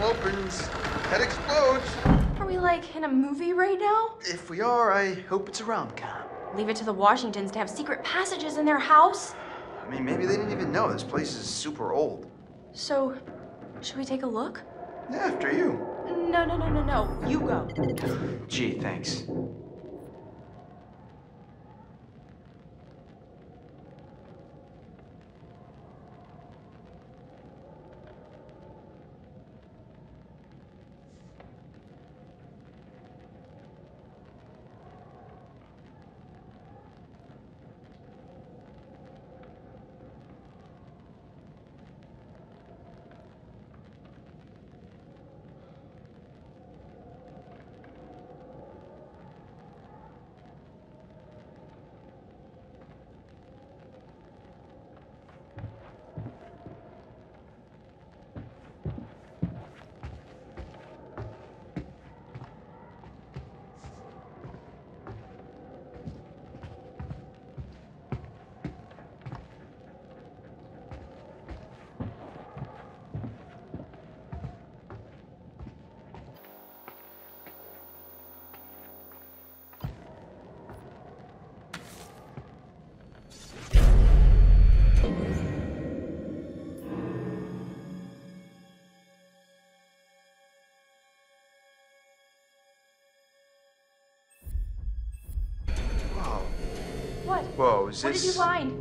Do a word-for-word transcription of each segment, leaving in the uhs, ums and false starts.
tunnel opens, head explodes. Are we like in a movie right now? If we are, I hope it's a rom-com. Leave it to the Washingtons to have secret passages in their house? I mean, maybe they didn't even know this place is super old. So, should we take a look? Yeah, after you. No, no, no, no, no. You go. Gee, thanks. What? Whoa, is this... What did you find?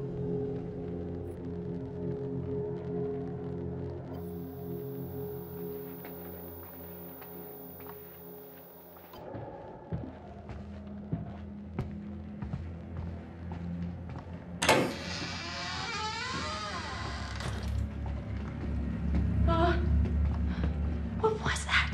Uh, what was that?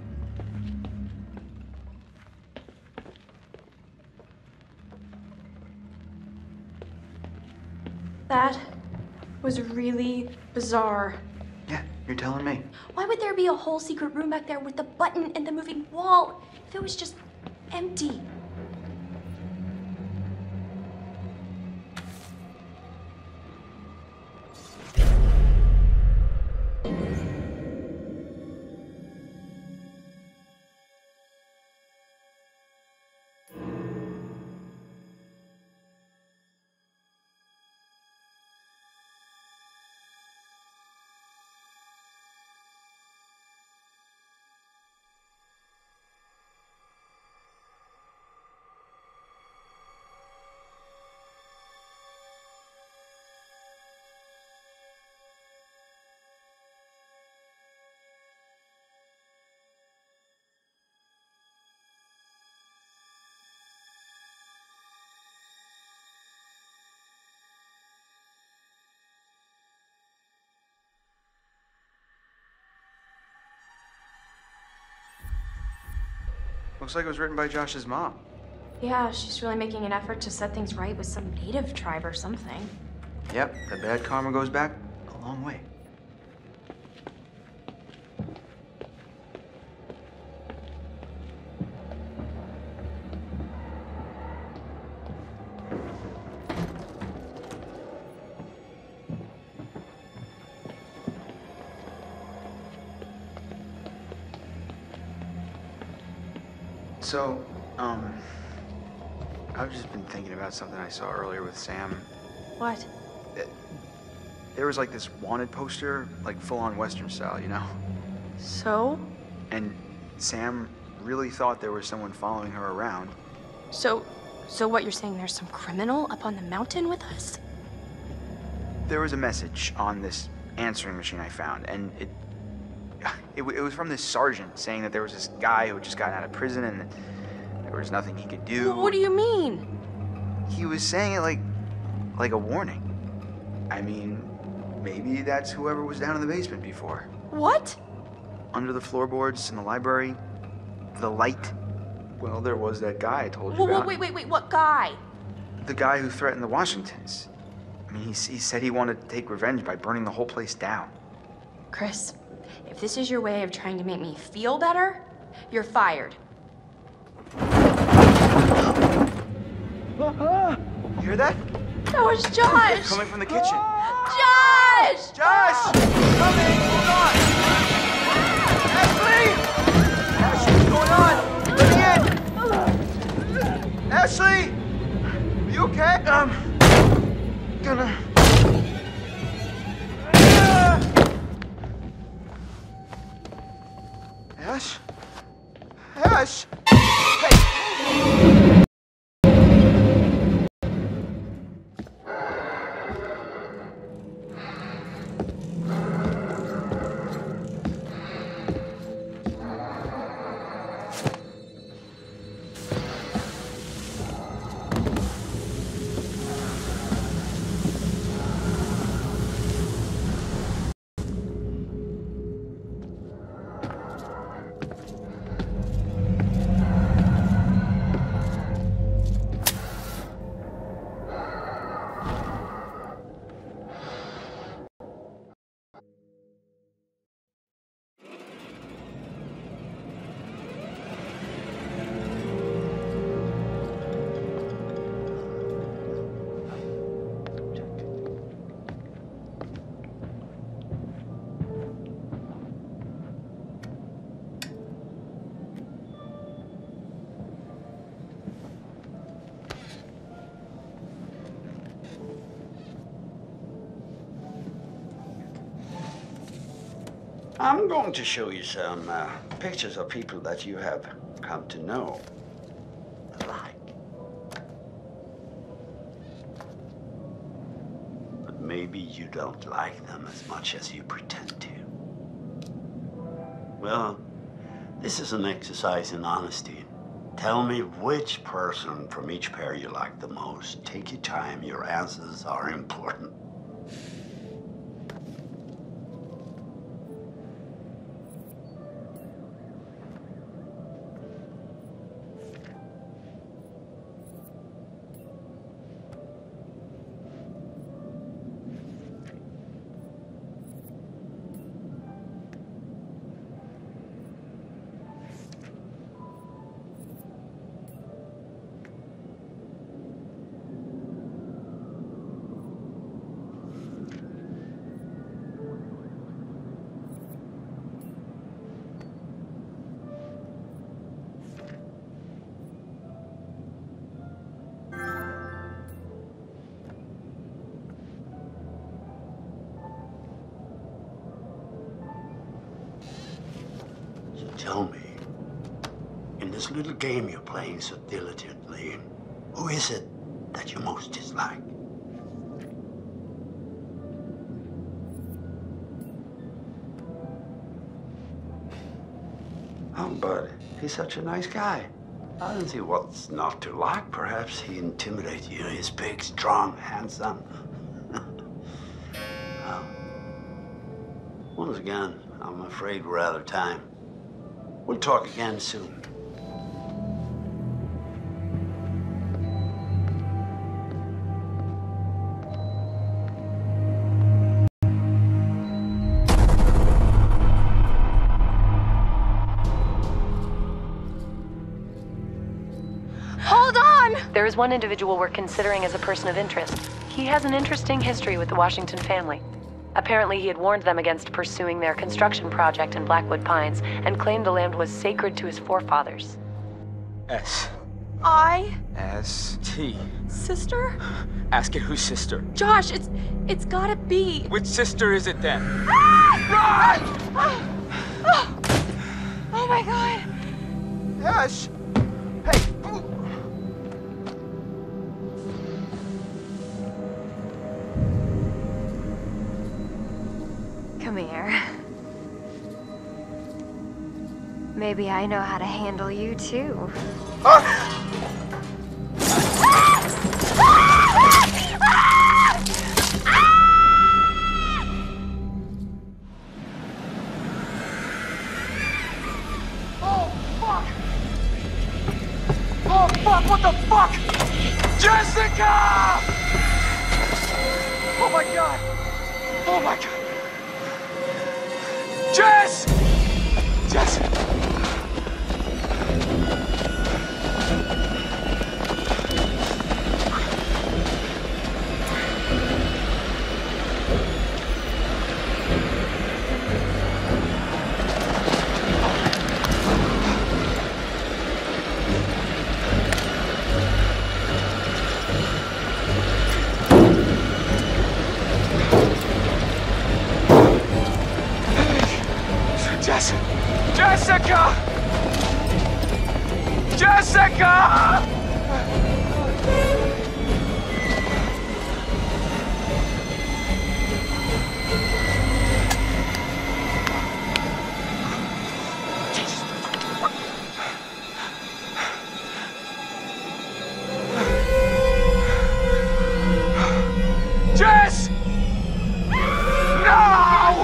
That was really bizarre. Yeah, you're telling me. Why would there be a whole secret room back there with the button and the moving wall if it was just empty? Looks like it was written by Josh's mom. Yeah, she's really making an effort to set things right with some native tribe or something. Yep, the bad karma goes back a long way. So, um, I've just been thinking about something I saw earlier with Sam. What? It, there was like this wanted poster, like full-on Western style, you know? So? And Sam really thought there was someone following her around. So, so what you're saying, there's some criminal up on the mountain with us? There was a message on this answering machine I found, and it It, it was from this sergeant saying that there was this guy who had just gotten out of prison and that there was nothing he could do. What do you mean? He was saying it like, like a warning. I mean, maybe that's whoever was down in the basement before. What? Under the floorboards in the library, the light. Well, there was that guy I told you Whoa, about. wait, wait, wait, what guy? The guy who threatened the Washingtons. I mean, he, he said he wanted to take revenge by burning the whole place down. Chris, if this is your way of trying to make me feel better, you're fired. You hear that? That was Josh! Coming from the kitchen. Josh! Josh! Coming! Hold on! Ashley! Ashley, what's going on? Let me in! Ashley! Are you okay? Um, gonna... Ash? Ash! Hey! I'm going to show you some uh, pictures of people that you have come to know alike. But maybe you don't like them as much as you pretend to. Well, this is an exercise in honesty. Tell me which person from each pair you like the most. Take your time, your answers are important. Tell me, in this little game you're playing so diligently, who is it that you most dislike? Oh, but he's such a nice guy. I don't see what's not to like. Perhaps he intimidates you. He's big, strong, handsome. Well, once again, I'm afraid we're out of time. We'll talk again soon. Hold on! There is one individual we're considering as a person of interest. He has an interesting history with the Washington family. Apparently, he had warned them against pursuing their construction project in Blackwood Pines and claimed the land was sacred to his forefathers. S. I... S. T. Sister? Ask it whose sister. Josh, it's... it's gotta be... Which sister is it then? Ah! Oh, oh. Oh my god. Ash! Hey! Come here. Maybe I know how to handle you too. Ah! Oh, fuck! Oh, fuck, what the fuck? Jessica! Oh my god! Oh my god! Jess! Jess! Jess! Jessica! Jessica! Jess! No!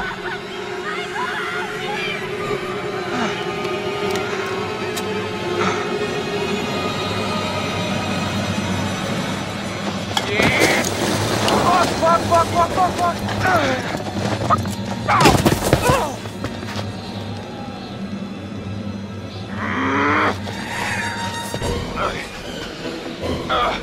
Fuck, fuck, fuck, fuck, fuck, fuck! Fuck! Ow! Uh.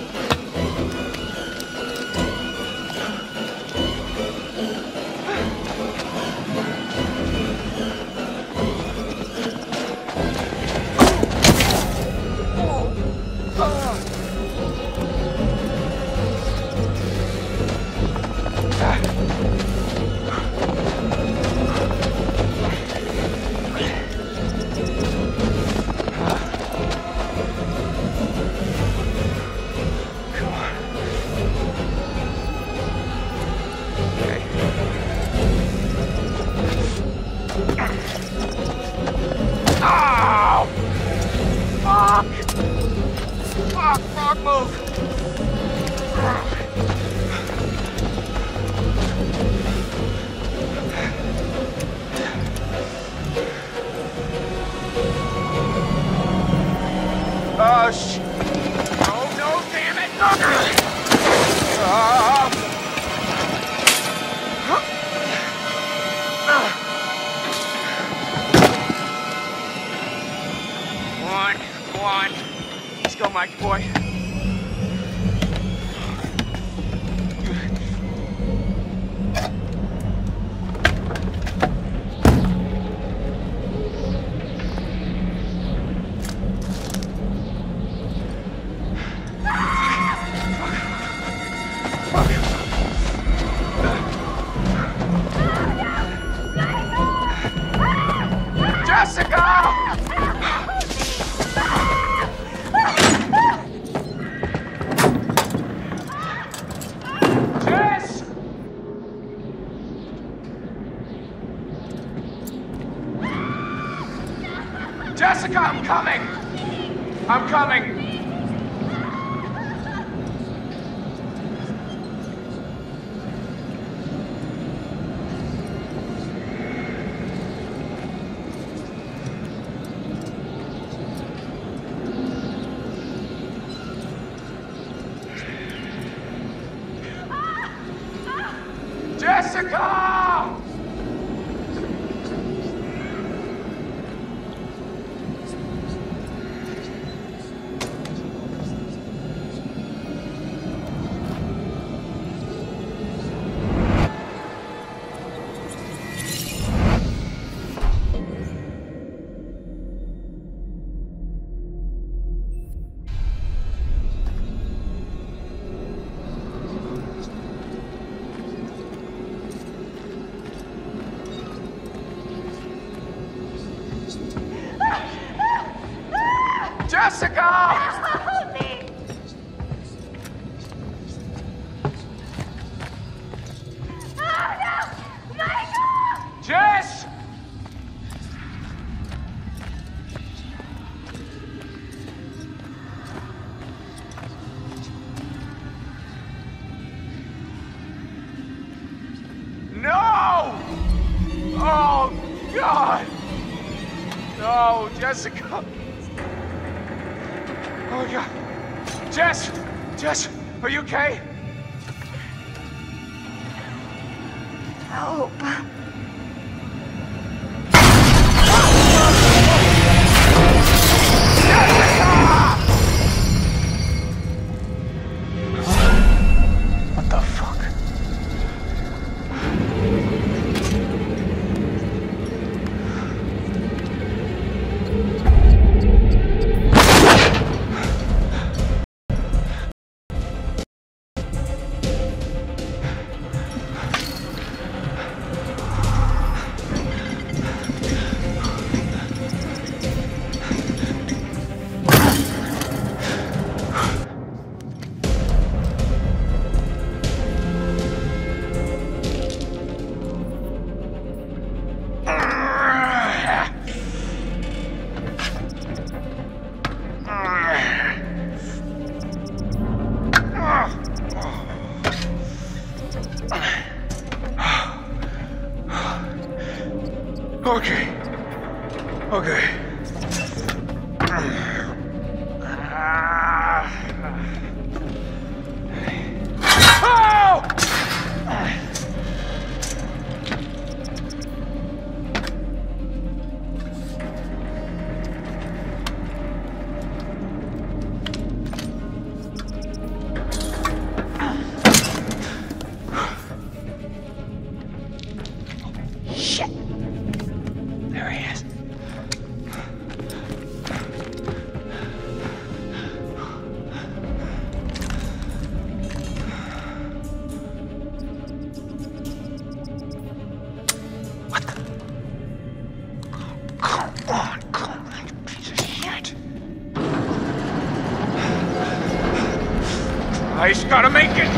Oh, shit. No, no, damn it. Oh. Come on, come on. Let's go, Mikey boy. Jessica, I'm coming! I'm coming! Jessica! Jessica! Help me! Oh no! Michael! Jess! No! Oh, God! No, Jessica! Oh, God. Jess! Jess, are you okay? Help. What the fuck? Okay. Okay. I just gotta make it!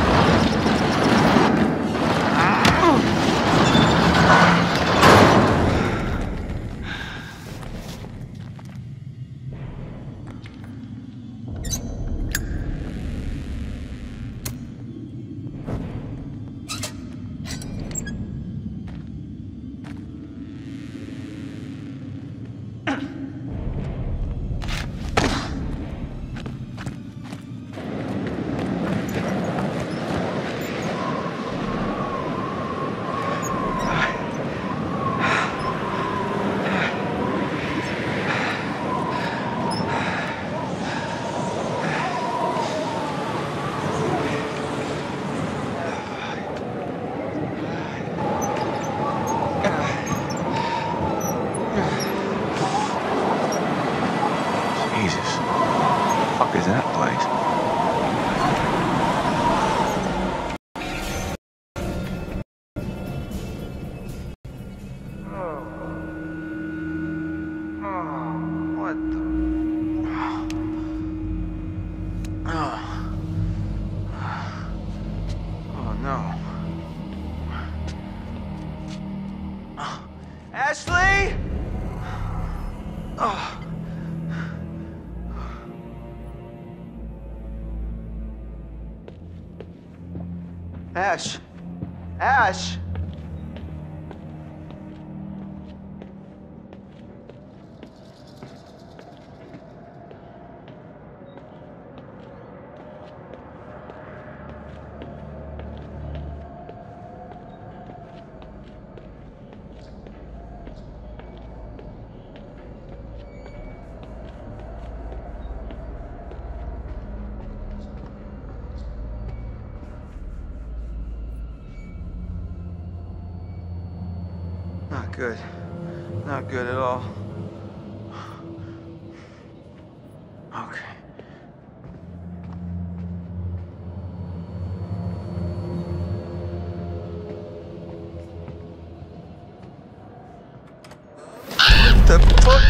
Ashley! Oh. Ash. Ash. Not good. Not good at all. Okay. What the fuck?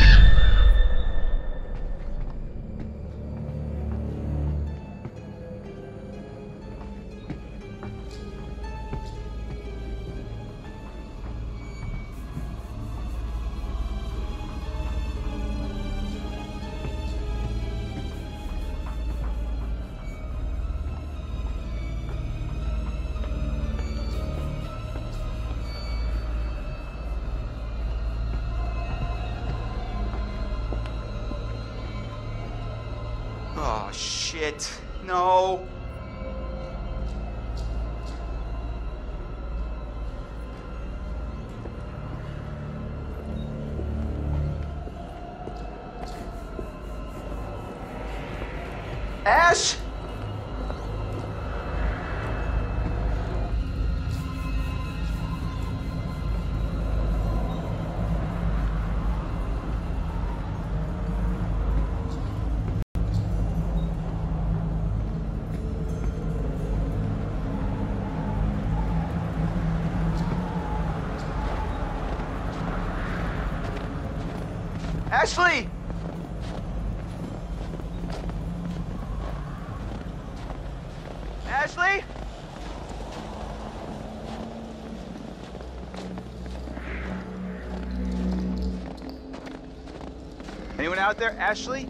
Oh, shit. No. Ash? Ashley! Ashley? Anyone out there? Ashley?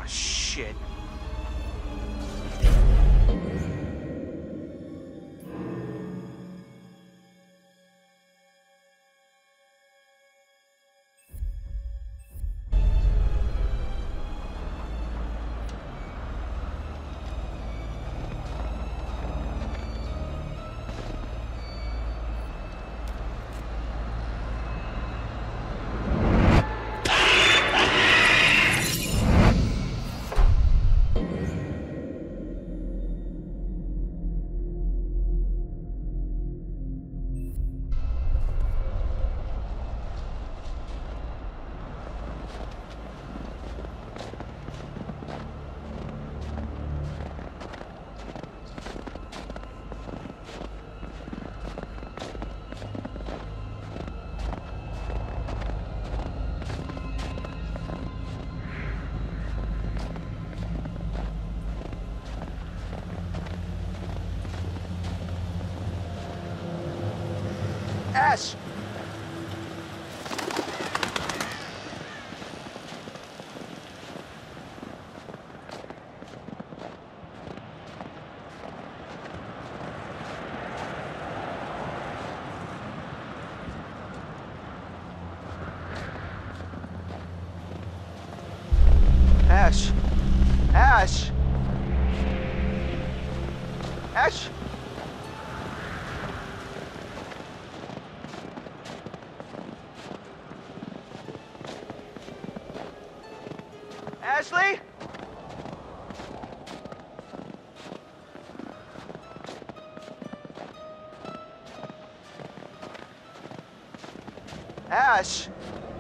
shit. Ash! Ash! Ash! Ash! Ashley? Ash?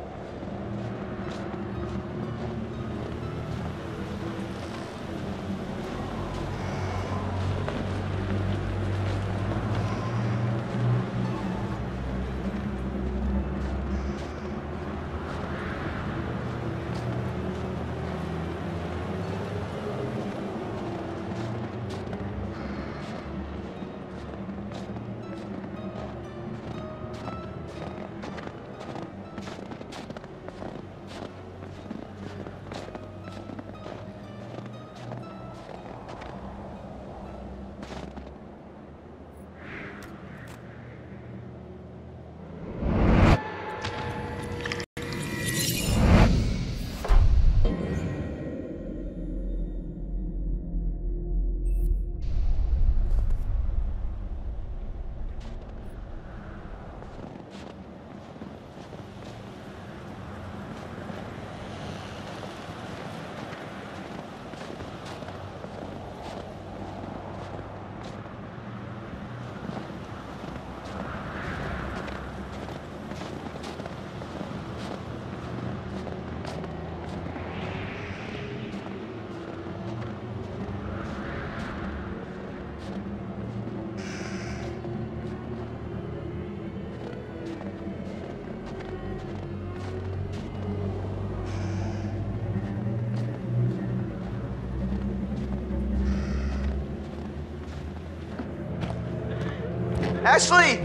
Ashley!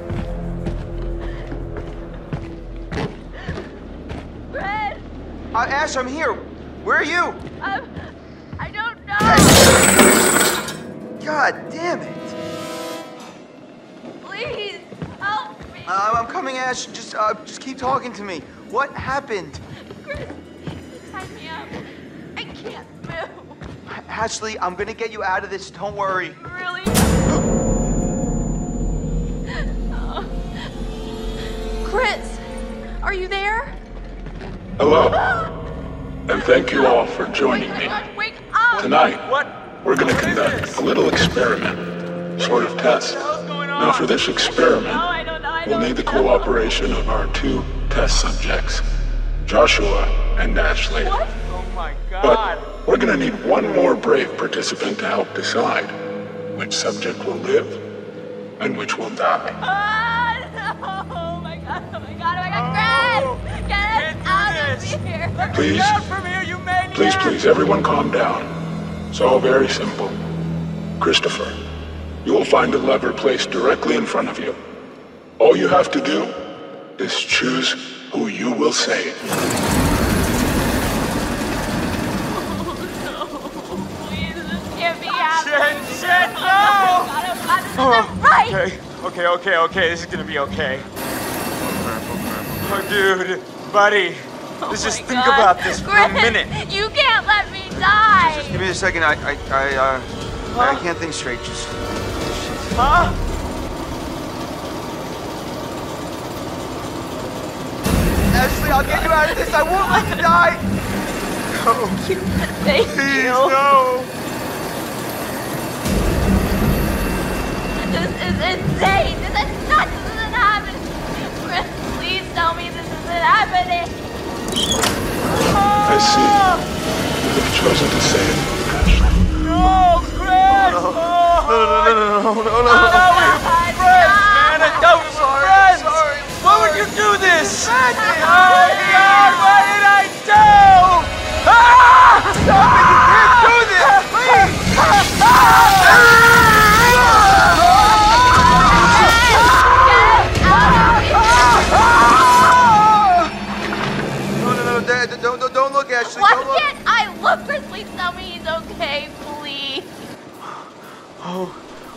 Fred! Uh, Ash, I'm here. Where are you? Um, I don't know. God damn it. Please, help me. Uh, I'm coming, Ash. Just, uh, just keep talking to me. What happened? Chris, tie me up. I can't move. Ashley, I'm gonna get you out of this. Don't worry. Really? Oh. Chris, are you there? Hello, and thank you all for joining me. Wake up! Tonight, What? we're going to What is conduct this? a little experiment, sort of test. going Now, for this experiment, No, I don't know. I we'll don't need the know. cooperation of our two test subjects, Joshua and Ashley. What? Oh my But god. we're going to need one more brave participant to help decide which subject will live and which will die. Ah, no. Oh my god, oh my god, oh my god, Chris! Get us Can't do out this. of here! Let me Please. out from here, you maniac! Please, please, everyone calm down. It's all very simple. Christopher, you will find a lever placed directly in front of you. All you have to do is choose who you will save. Shit, shit, no! Oh, right! Okay, okay, okay, okay. This is gonna be okay. Oh, dude, buddy. Let's just think God. about this for a Chris, minute. You can't let me die! Just give me a second. I, I, I, uh, I can't think straight. Just. Huh? Ashley, I'll get you out of this. I won't let you die. No. Thank Please, you. no. This is insane. This is not. This isn't happening. Chris, please tell me this isn't happening. I see. You have chosen to say it, Ashley. No, Chris! No, no, no, no, no, no, no, no. No, we're friends, man. I thought we were Sorry, friends. sorry, Why would you do this? Oh, God, what did I do? Ah! Stop it! You can't do this! Please! No, no, no, Dad, don't, don't, don't look, Ashley. Why Don't look. can't I look? Chris, please tell me he's okay, please. Oh.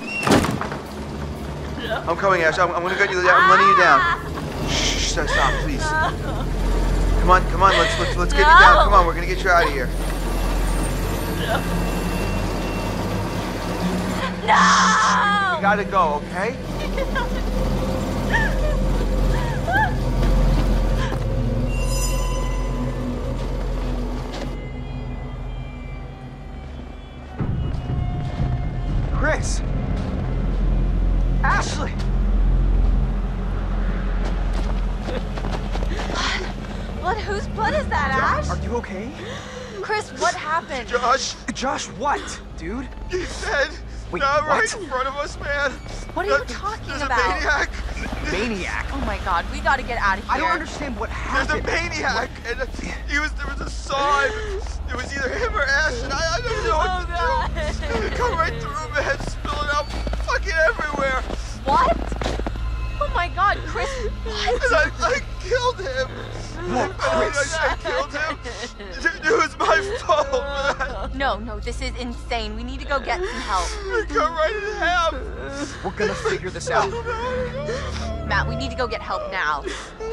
I'm coming, Ash. I'm, I'm gonna get you. I'm letting you down. Shh, stop, stop, please. Come on, come on. Let's let's let's get you down. Come on, we're gonna get you out of here. No! You gotta go, okay? Chris! Ashley! Blood? Whose blood is that, Ash? Are you okay? Chris, what happened? Josh! Josh, what, dude? He's dead! Wait, Not right what? in front of us, man! What are you That- talking there's about? a maniac! Maniac? Oh my god, we gotta get out of here. I don't understand what There's a happened. maniac! And he was, there was a saw, and it was either him or Ash, and I, I don't know what Oh, God. to do! It come right through, man, spilling out fucking everywhere! What? Oh my god, Chris, what? And I, I killed him! What, I, I, Chris? I killed him! It, it was my fault, man! No, no, this is insane. We need to go get some help. It cut right in half! We're gonna figure this out. Matt, we need to go get help now.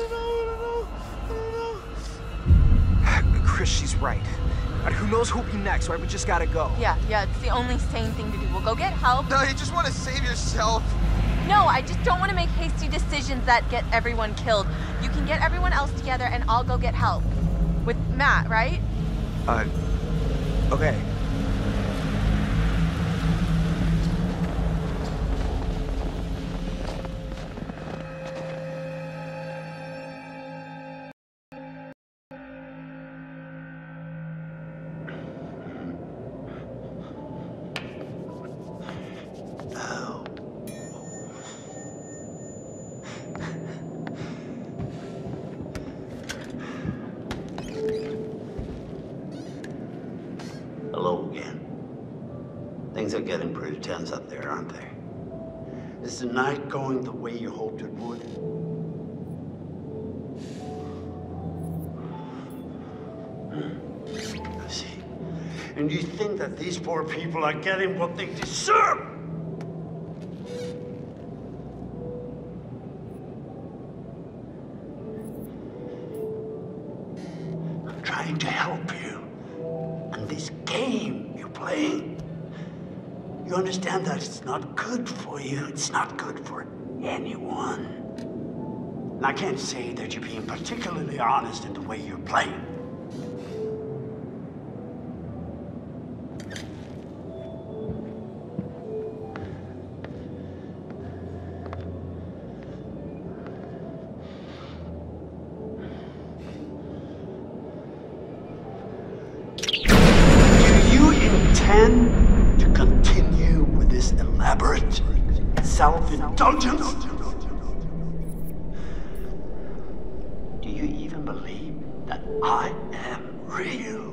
Chris, she's right. And who knows who'll be next, right? We just gotta go. Yeah, yeah, it's the only sane thing to do. We'll go get help. No, you just want to save yourself. No, I just don't want to make hasty decisions that get everyone killed. You can get everyone else together and I'll go get help. With Matt, right? Uh, okay. Hello again. Things are getting pretty tense up there, aren't they? Is the night going the way you hoped it would? Hmm. I see. And you think that these poor people are getting what they deserve? I'm trying to help you. And this game you're playing, you understand that it's not good for you. It's not good for anyone. And I can't say that you're being particularly honest in the way you're playing. Do you intend to continue with this elaborate self-indulgence? Do you even believe that I am real?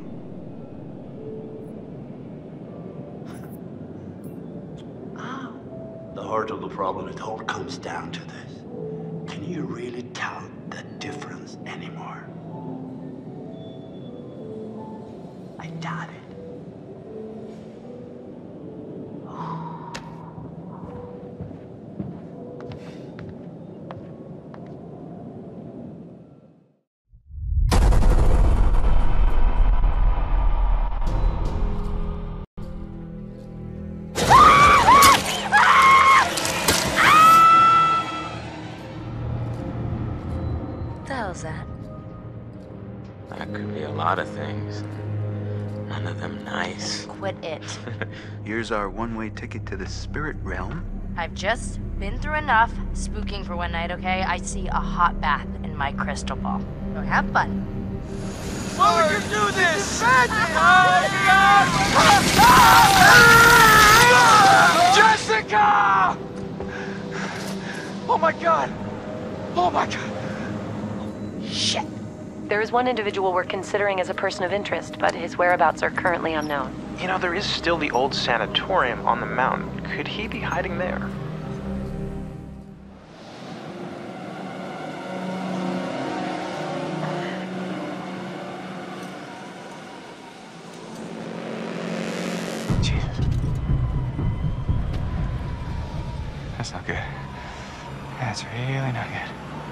Ah, the heart of the problem, it all comes down to this. Can you really tell the difference anymore? I doubt it. lot of things. None of them nice. Quit it. Here's our one-way ticket to the spirit realm. I've just been through enough spooking for one night, okay? I see a hot bath in my crystal ball. So have fun. Why would you do this? Jessica! Oh my god! Oh my god! Shit! There is one individual we're considering as a person of interest, but his whereabouts are currently unknown. You know, there is still the old sanatorium on the mountain. Could he be hiding there? Jesus. That's not good. That's really not good.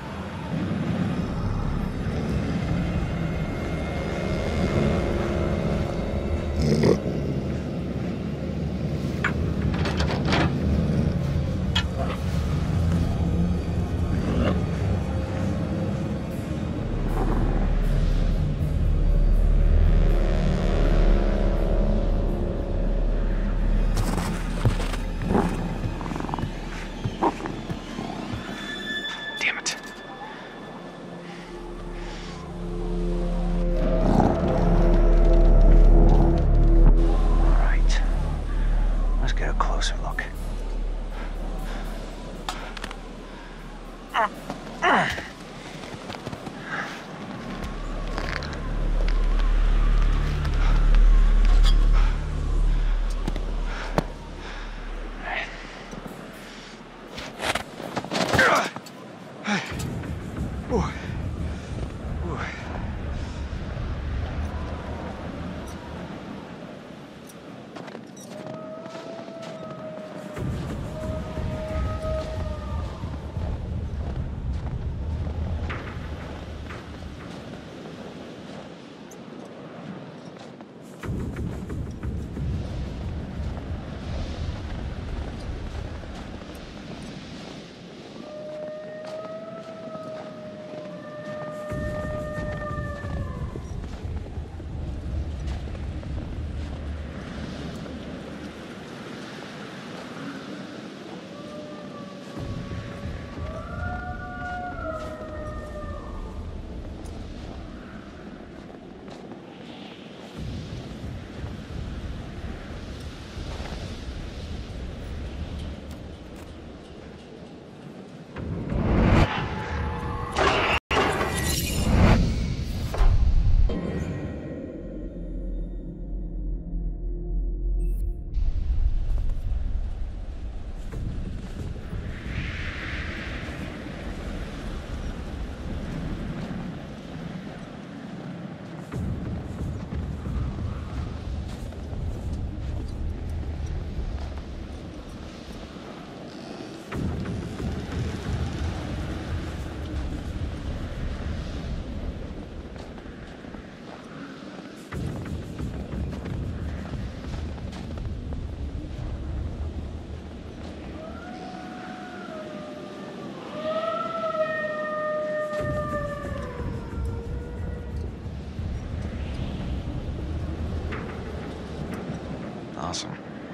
Awesome.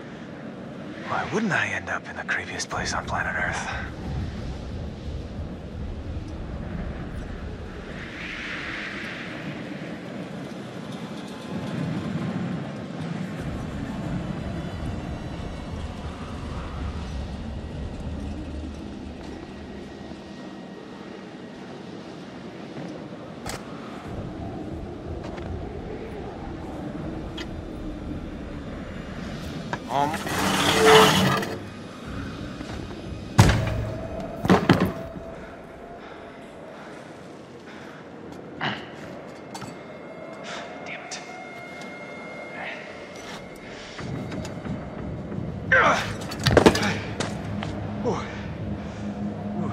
Why wouldn't I end up in the creepiest place on planet Earth? Um. Damn it. Ooh. Ooh.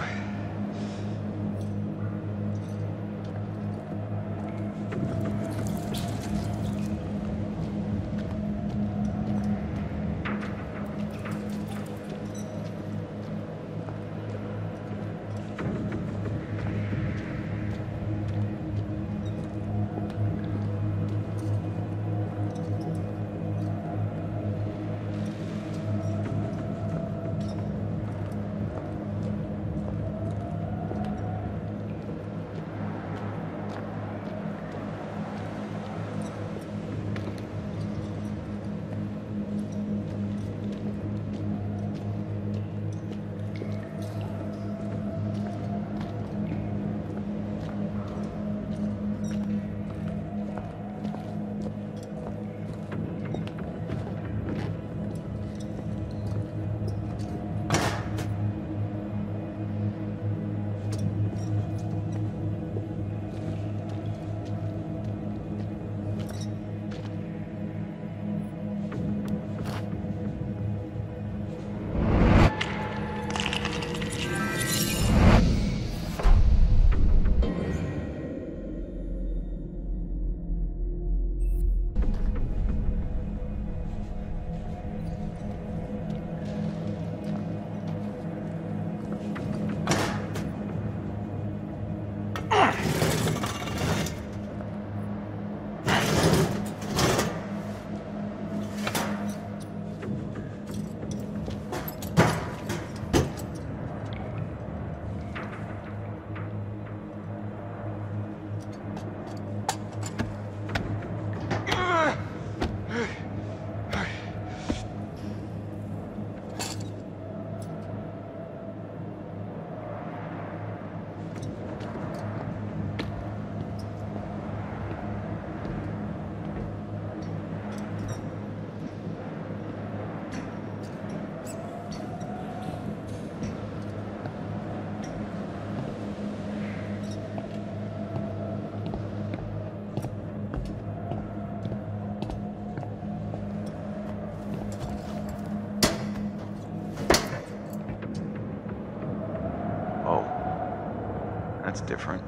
that's different.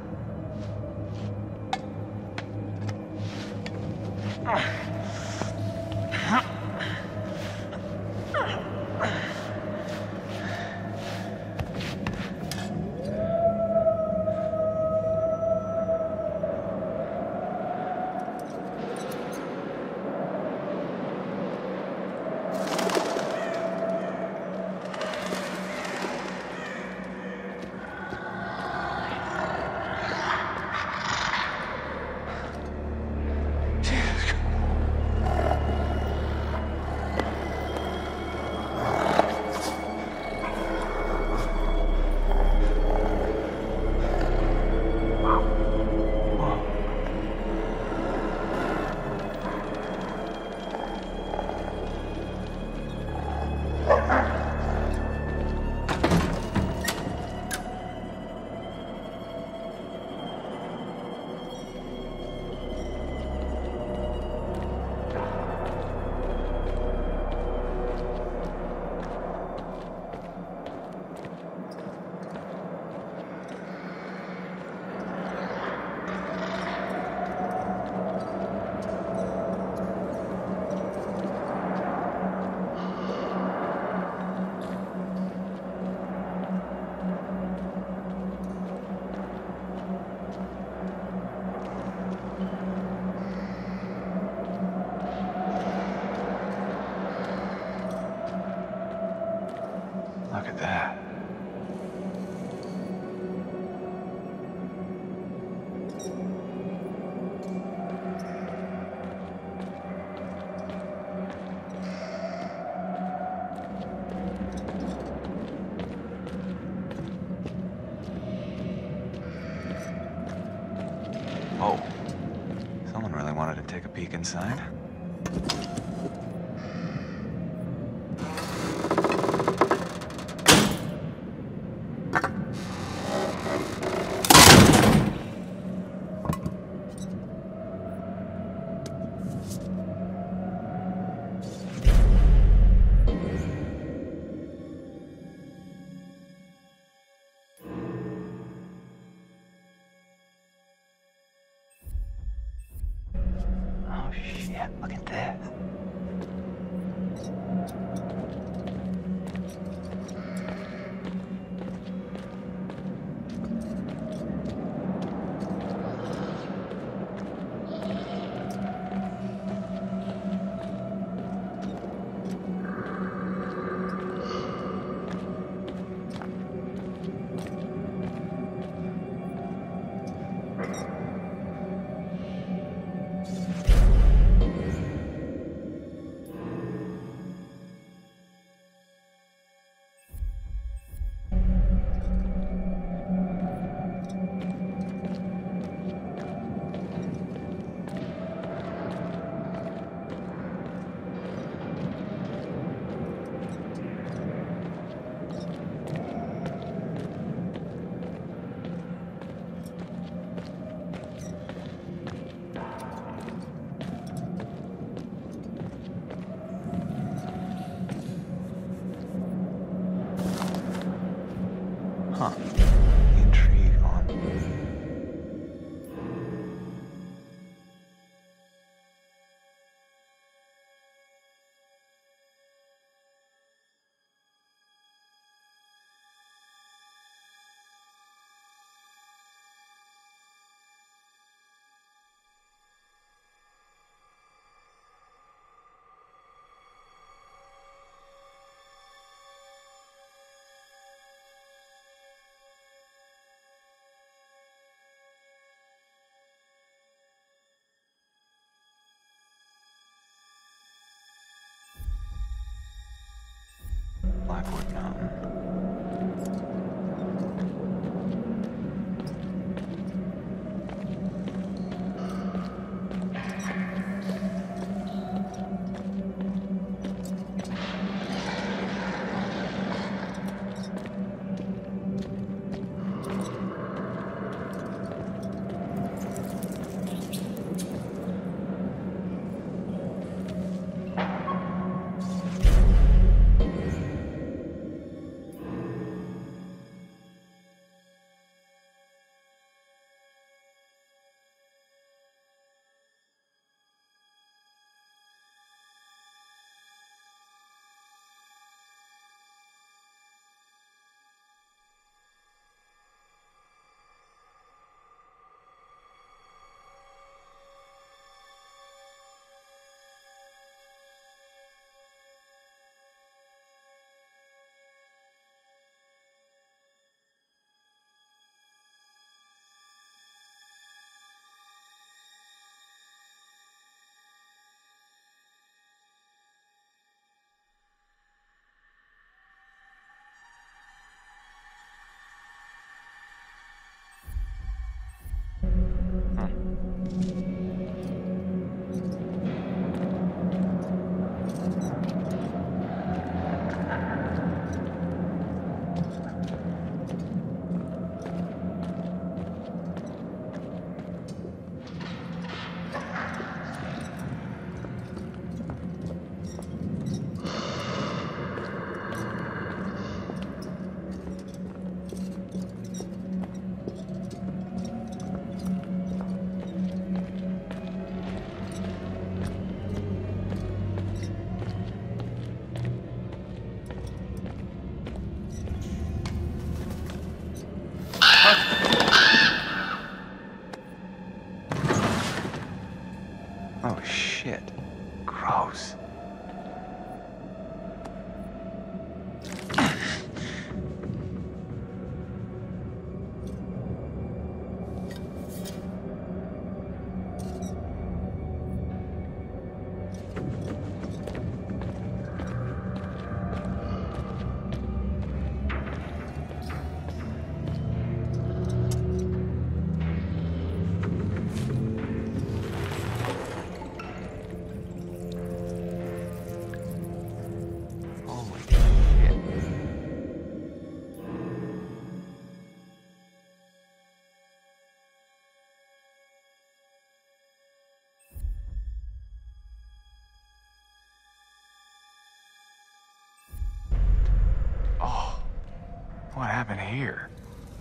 Look at that. Oh, someone really wanted to take a peek inside. Oh shit, look at this. Huh. Intrigue on... Blackwood Mountain. What happened here?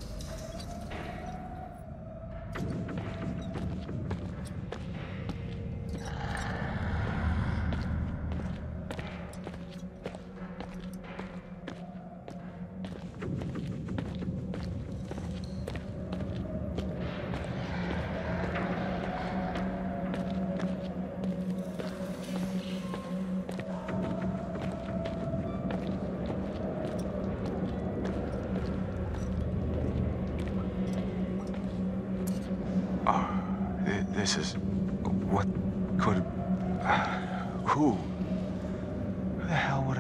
This is... what could... Uh, who? Who the hell would it...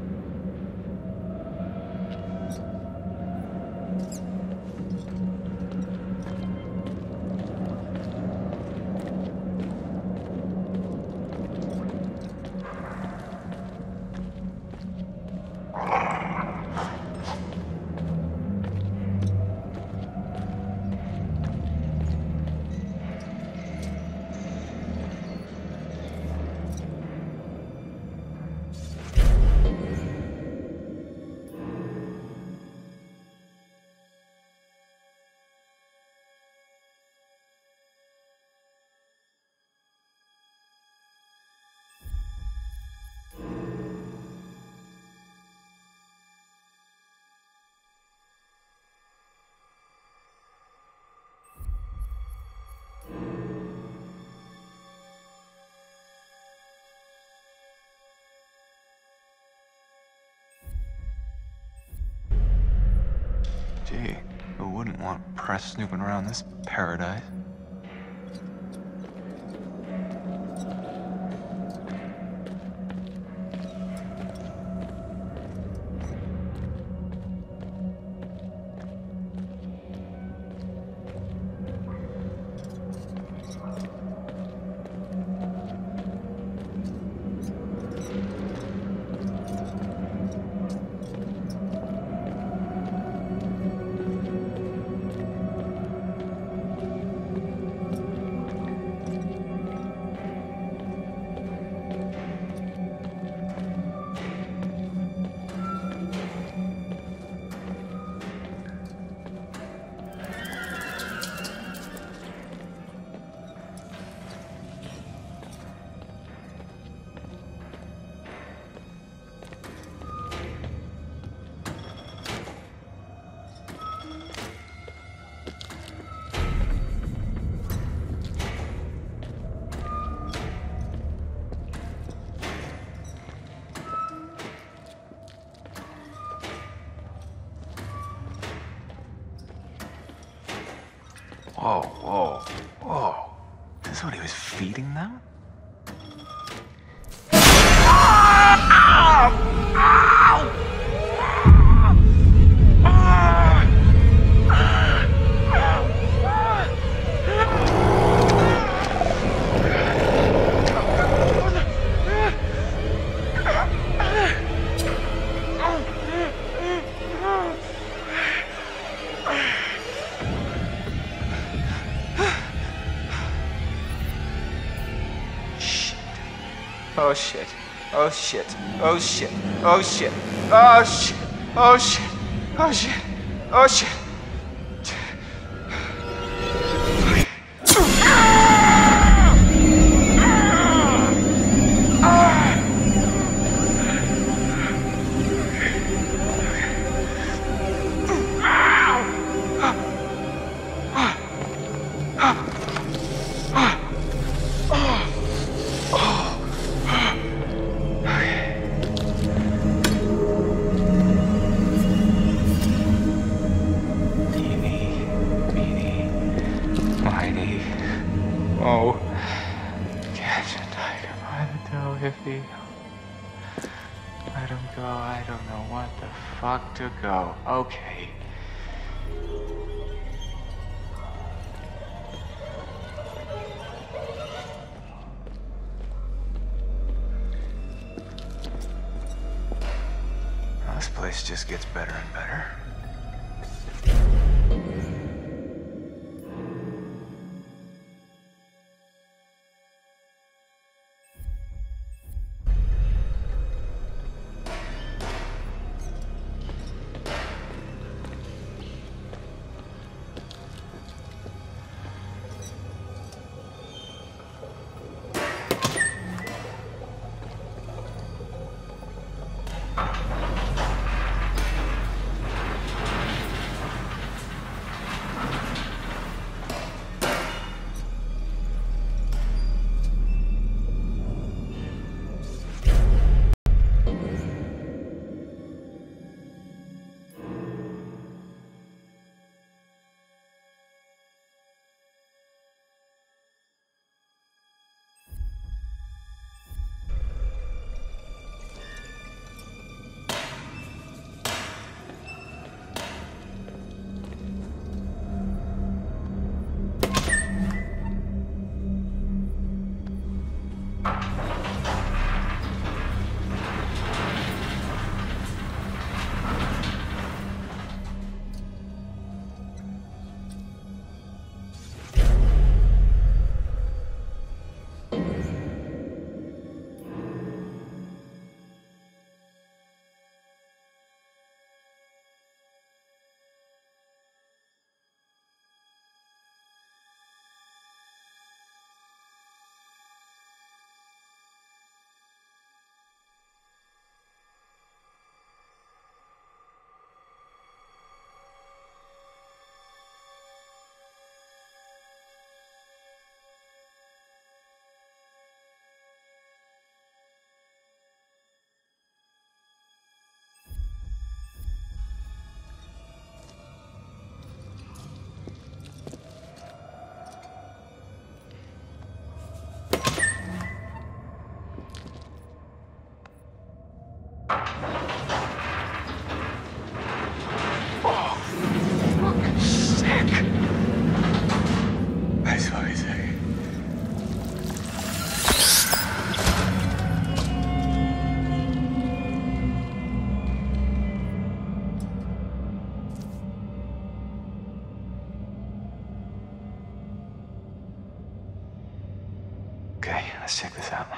Gee, who wouldn't want press snooping around this paradise? Whoa, whoa, whoa. This is what he was feeding them? Oh shit. Oh shit. Oh shit. Oh shit. Oh shit. Oh shit. Oh shit. Oh shit. Oh, catch a tiger by the toe, Hippie. Let him go. I don't know what the fuck to go. Okay. This place just gets better and better. Okay, let's check this out.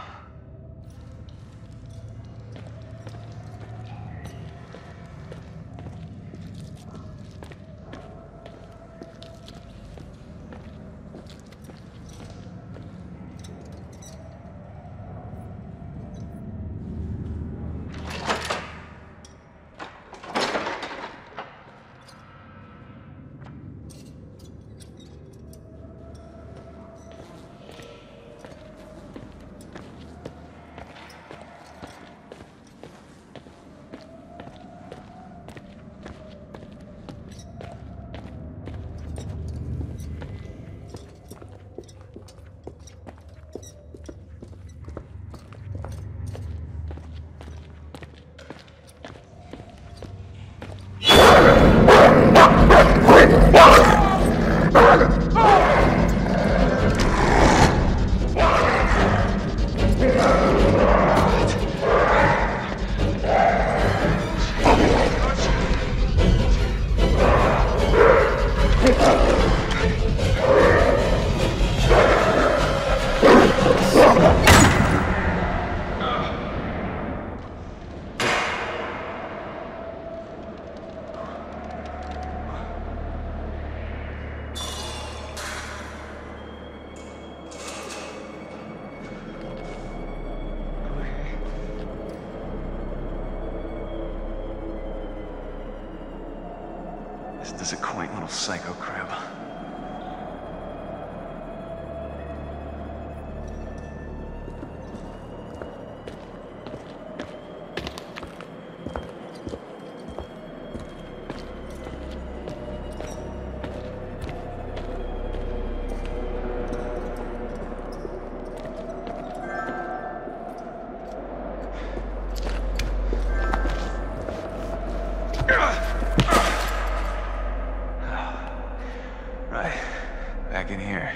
This is a quaint little psycho crib. Back in here.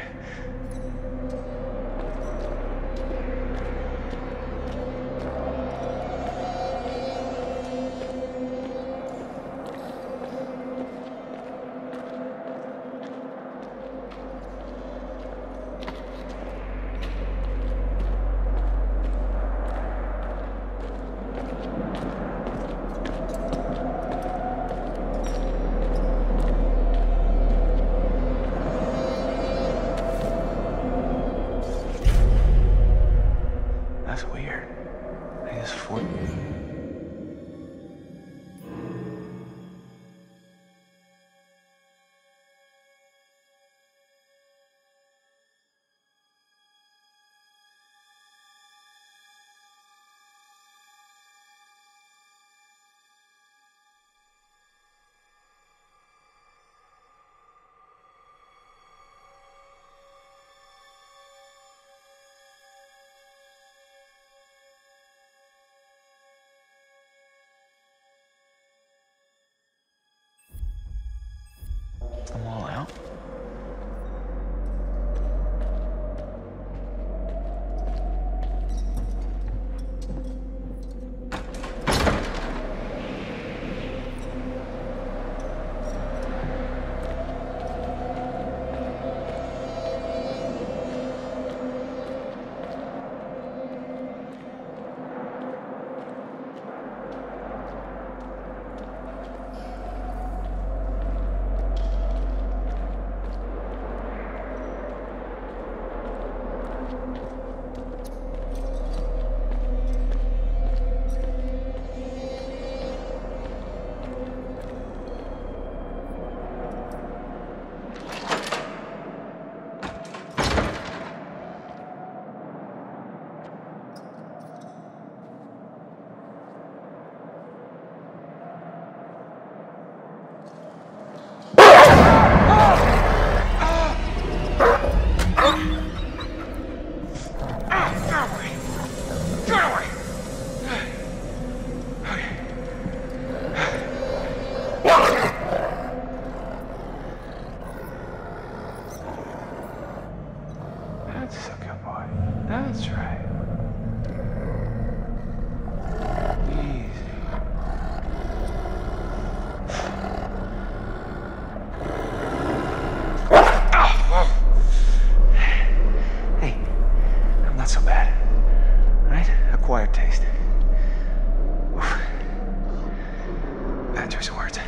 Bad choice of words.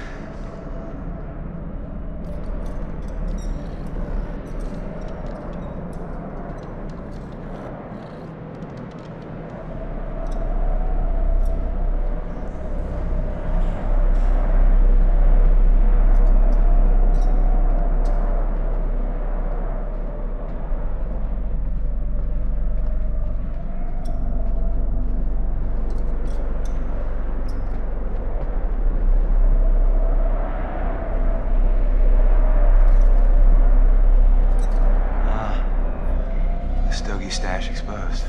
Stash exposed.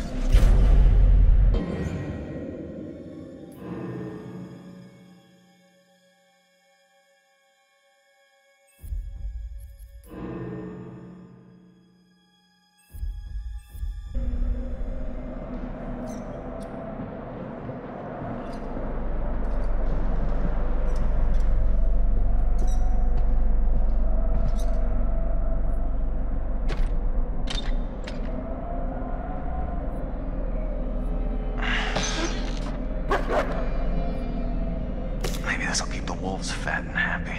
Maybe this'll keep the wolves fat and happy.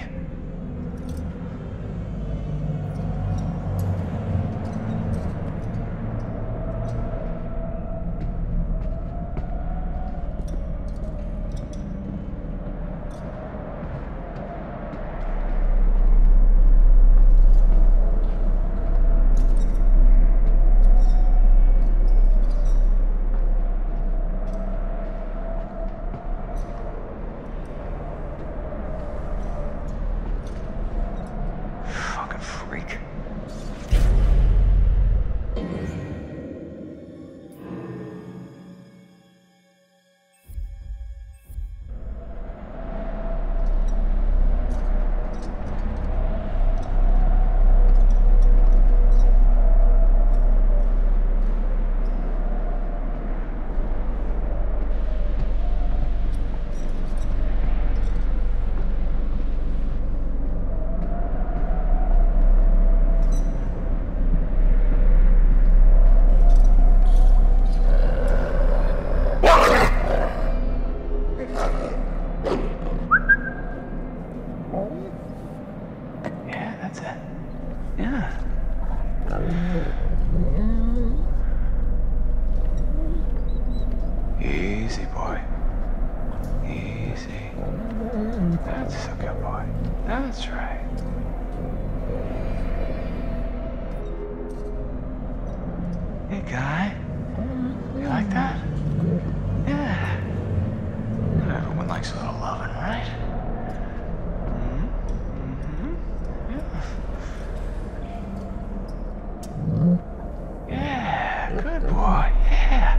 Freak. Yeah, that's it. Yeah. Easy, boy. Easy. That's a good boy. That's right. Hey, guy. You like that? Yeah. Everyone likes a little loving, right? Yeah, good boy. Yeah.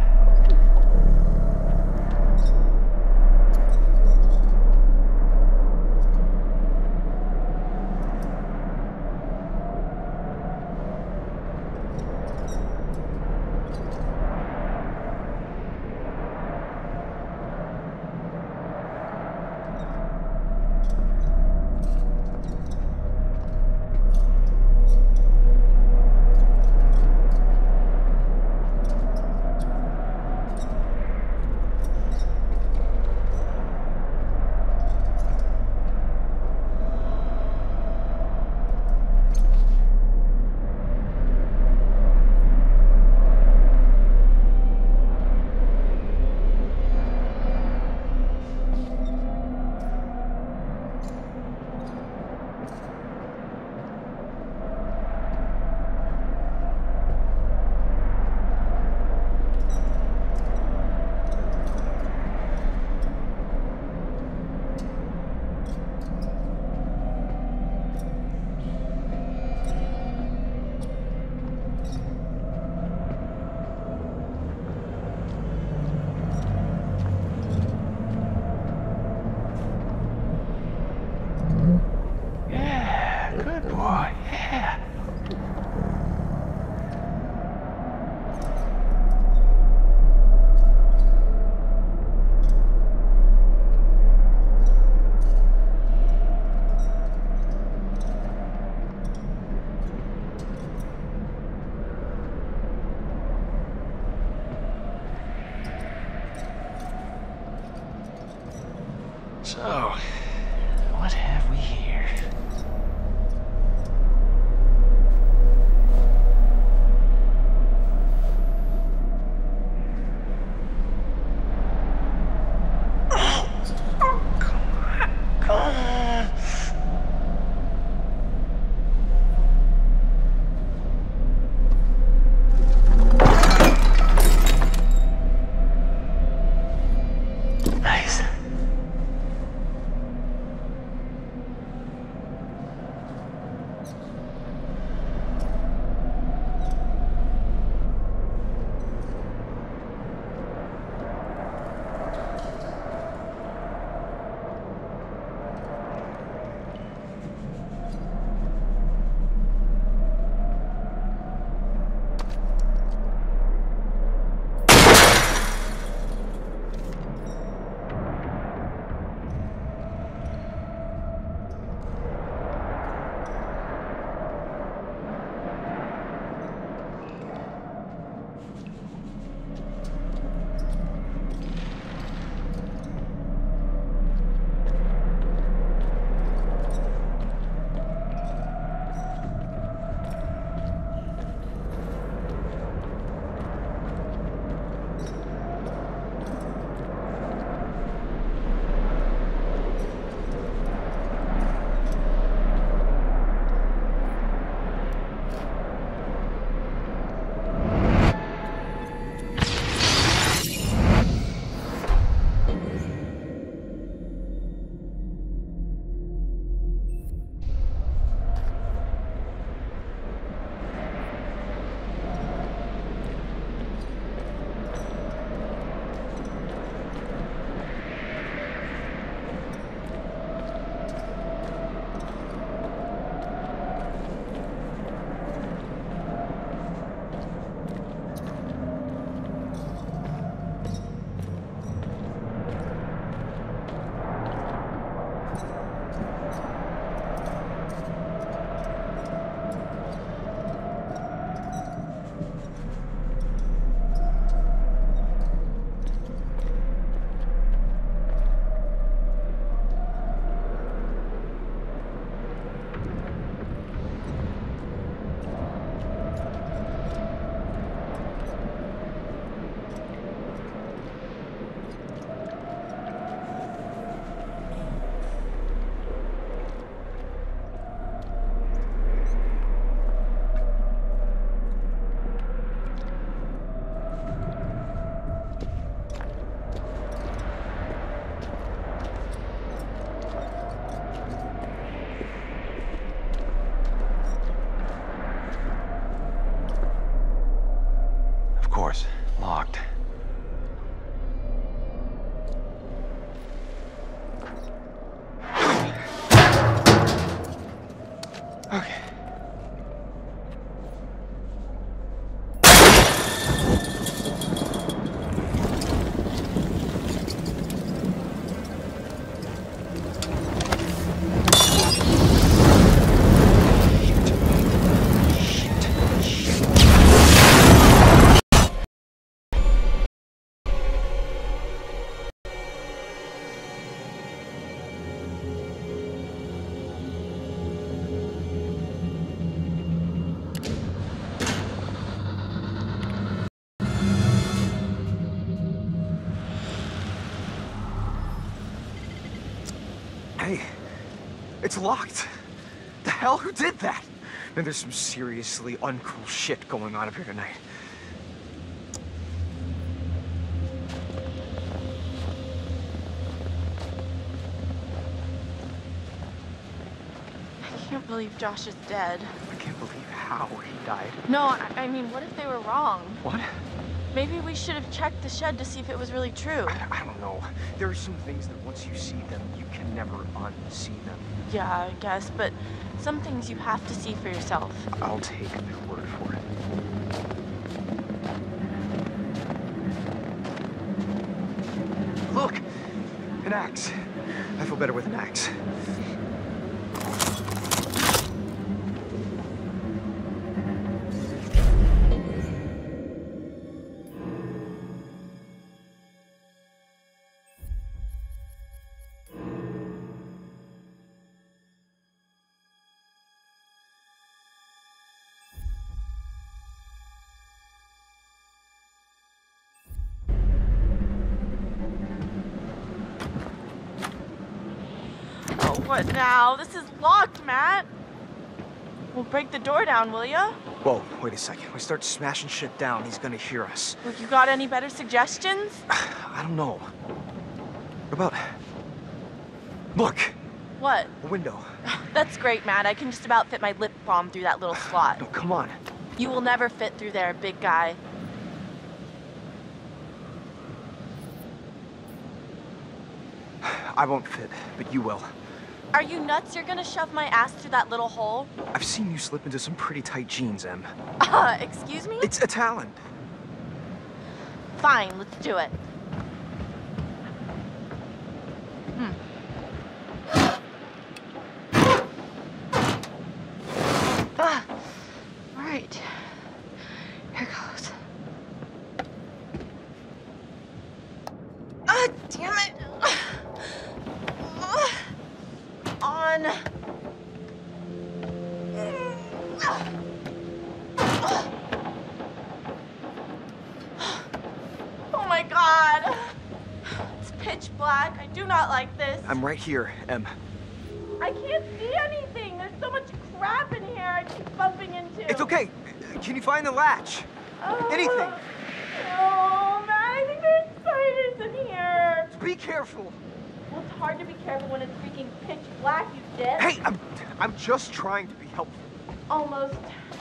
So, What have we here? Nice. Locked. Okay. Hey, it's locked. The hell? Who did that? Man, there's some seriously uncool shit going on up here tonight. I can't believe Josh is dead. I can't believe how he died. No, I, I mean, what if they were wrong? What? Maybe we should have checked the shed to see if it was really true. I, I don't know. There are some things that once you see them, you can never unsee them. Yeah, I guess, but some things you have to see for yourself. I'll take their word for it. Look! An axe. I feel better with an axe. What now? This is locked, Matt. Well, break the door down, will ya? Whoa, wait a second. We start smashing shit down, he's gonna hear us. Well, you got any better suggestions? I don't know. What about... Look! What? A window. That's great, Matt. I can just about fit my lip balm through that little slot. No, come on. You will never fit through there, big guy. I won't fit, but you will. Are you nuts? You're gonna shove my ass through that little hole? I've seen you slip into some pretty tight jeans, Em. Uh, excuse me? It's a talent. Fine, let's do it. Hmm. Ah, all right. Here goes. Ah, damn it. On. Oh my god. It's pitch black. I do not like this. I'm right here, Em. I can't see anything. There's so much crap in here I keep bumping into. It's okay. Can you find the latch? Oh. Anything. Oh, man, I think there's spiders in here. Be careful. Well, it's hard to be careful when it's freaking pitch black, you dip. Hey, I'm, I'm just trying to be helpful. Almost.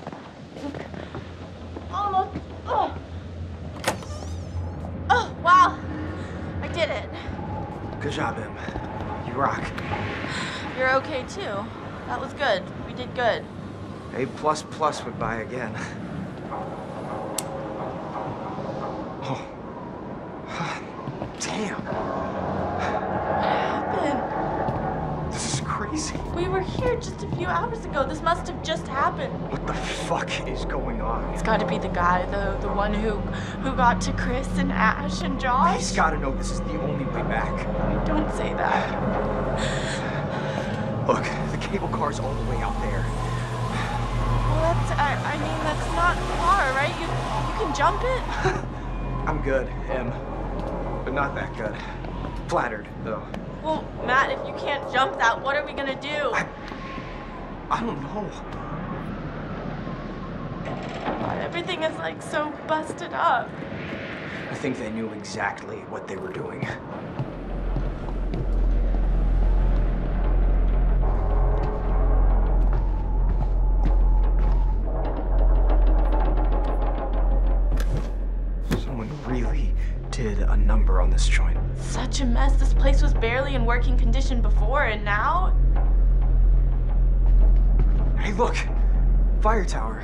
Almost. Oh. Oh, wow. I did it. Good job, Em. You rock. You're okay, too. That was good. We did good. A plus plus would buy again. Oh. Damn. What happened? This is crazy. We were here just a few hours ago. This must have just happened. What the fuck is going on? It's gotta be the guy, though. The one who who got to Chris and Ash and Josh. He's gotta know this is the only way back. Don't say that. Look, the cable car's all the way out there. Well, that's, I, I mean, that's not far, right? You, you can jump it? I'm good, Em. But not that good. Flattered, though. Well, Matt, if you can't jump that, what are we gonna do? I... I don't know. God, everything is, like, so busted up. I think they knew exactly what they were doing. Really did a number on this joint. Such a mess. This place was barely in working condition before, and now? Hey, look! Fire tower.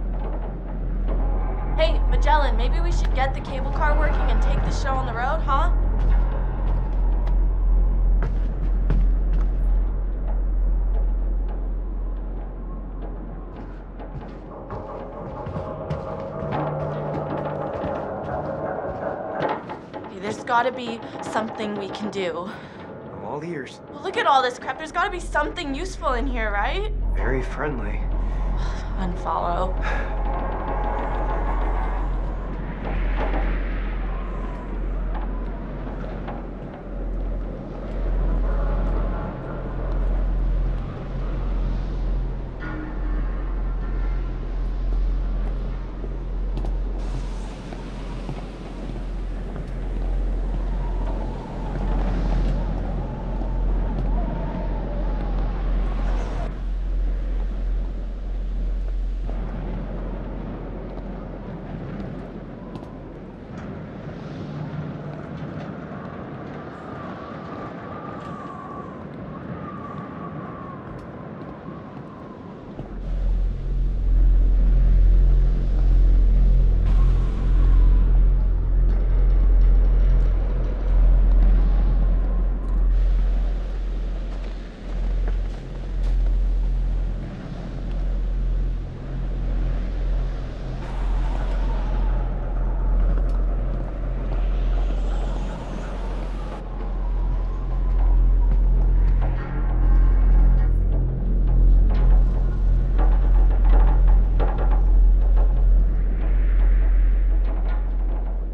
Hey, Magellan, maybe we should get the cable car working and take the show on the road, huh? There's gotta be something we can do. I'm all ears. Well, look at all this crap. There's gotta be something useful in here, right? Very friendly. Unfollow.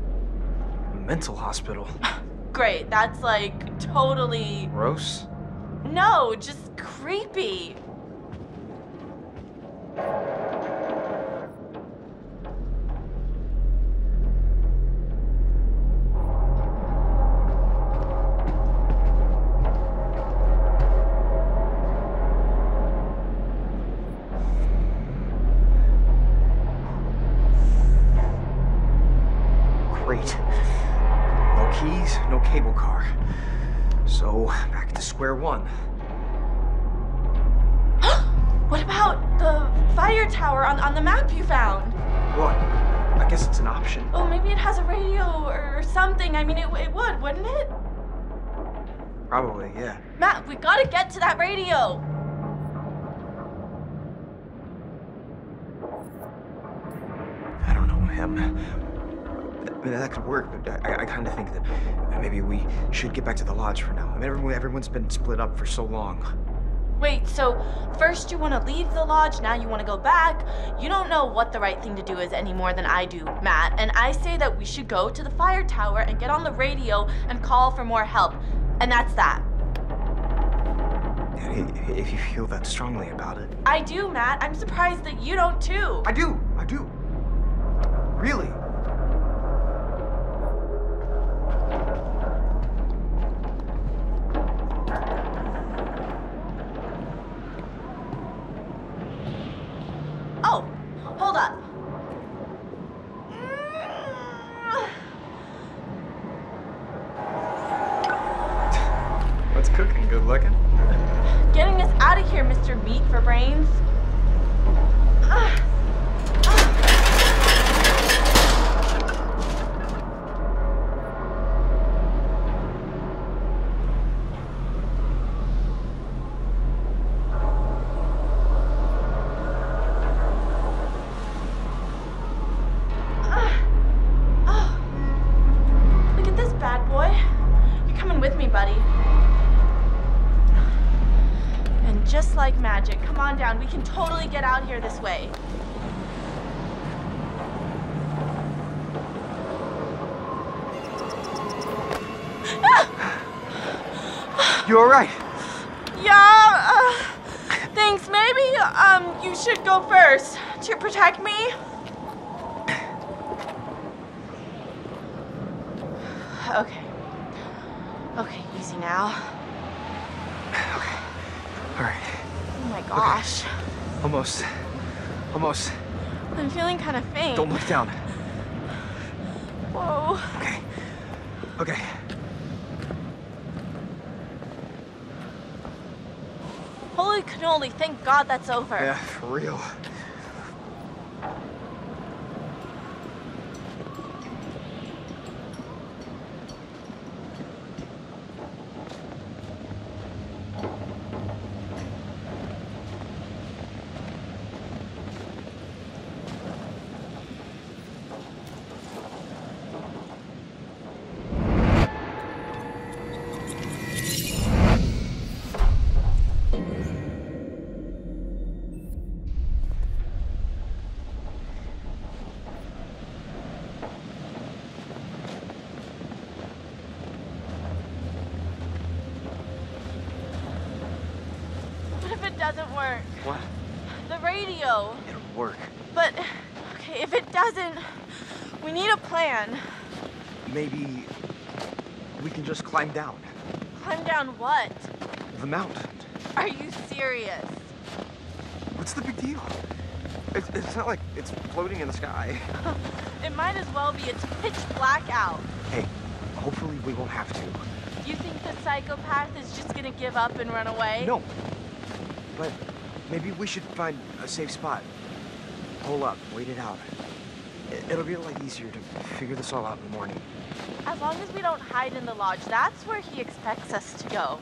Mental hospital. Great, that's like totally... Gross? No, just creepy. Great. No keys, no cable car. So, back to square one. What about the fire tower on, on the map you found? What? I guess it's an option. Oh, maybe it has a radio or something. I mean, it, it would, wouldn't it? Probably, yeah. Matt, we gotta get to that radio. I don't know, Em. I mean, that could work, but I, I kind of think that maybe we should get back to the lodge for now. I mean, everyone, everyone's been split up for so long. Wait, so first you want to leave the lodge, now you want to go back. You don't know what the right thing to do is any more than I do, Matt. And I say that we should go to the fire tower and get on the radio and call for more help. And that's that. If you feel that strongly about it. I do, Matt. I'm surprised that you don't too. I do. I do. Really. Oh, hold up. What's cooking? Good looking? Getting us out of here, Mister Meat for Brains. Just like magic. Come on down. We can totally get out here this way. You all right? Yeah. Uh, thanks. Maybe um you should go first to protect me. Okay. Okay. Easy now. All right. Oh my gosh. Okay. Almost. Almost. I'm feeling kind of faint. Don't look down. Whoa. Okay. Okay. Holy cannoli, thank God that's over. Yeah, for real. Doesn't work. What? The radio. It'll work. But, okay, if it doesn't, we need a plan. Maybe we can just climb down. Climb down what? The mountain. Are you serious? What's the big deal? It's, it's not like it's floating in the sky. It might as well be. It's pitch black out. Hey, hopefully we won't have to. You think the psychopath is just gonna give up and run away? No. But maybe we should find a safe spot. Hole up, wait it out. It'll be a lot easier to figure this all out in the morning. As long as we don't hide in the lodge, that's where he expects us to go.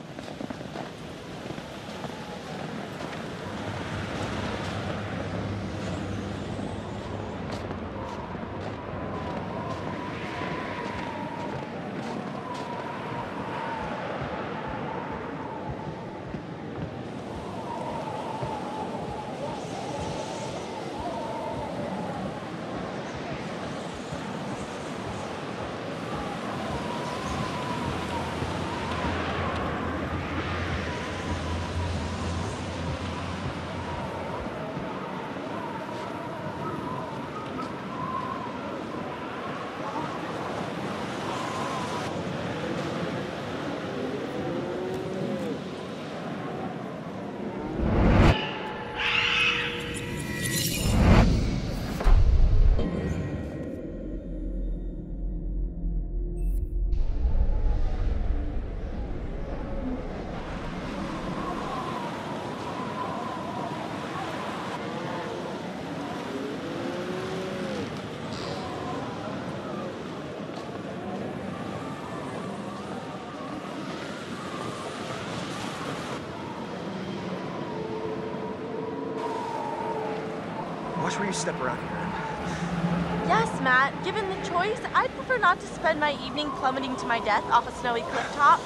watch where you step around here. Yes, Matt. Given the choice, I'd prefer not to spend my evening plummeting to my death off a snowy cliff top.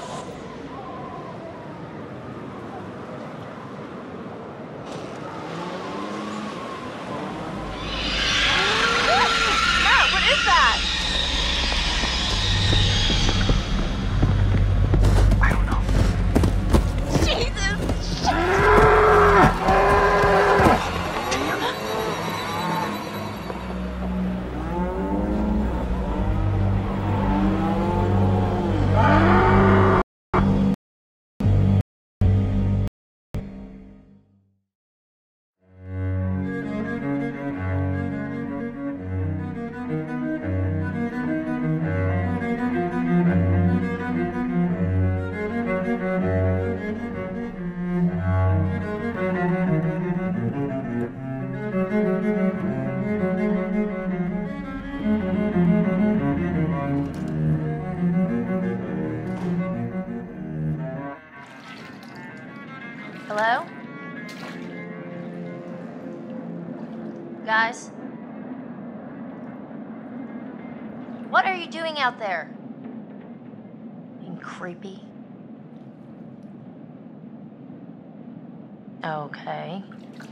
Matt, what is that? I don't know. Jesus! Shit! Hello? Guys? What are you doing out there? Being creepy? Okay.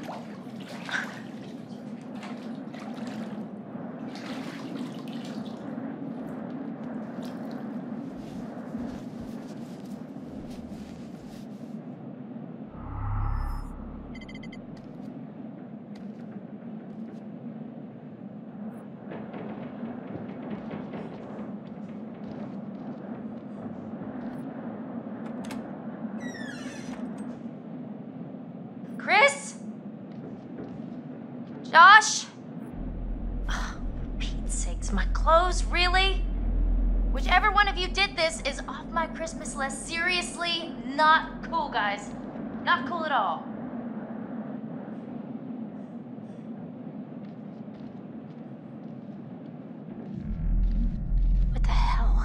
Chris? Josh? Oh, for Pete's sakes, my clothes, really? Whichever one of you did this is off my Christmas list. Seriously, not cool, guys. Not cool at all. What the hell?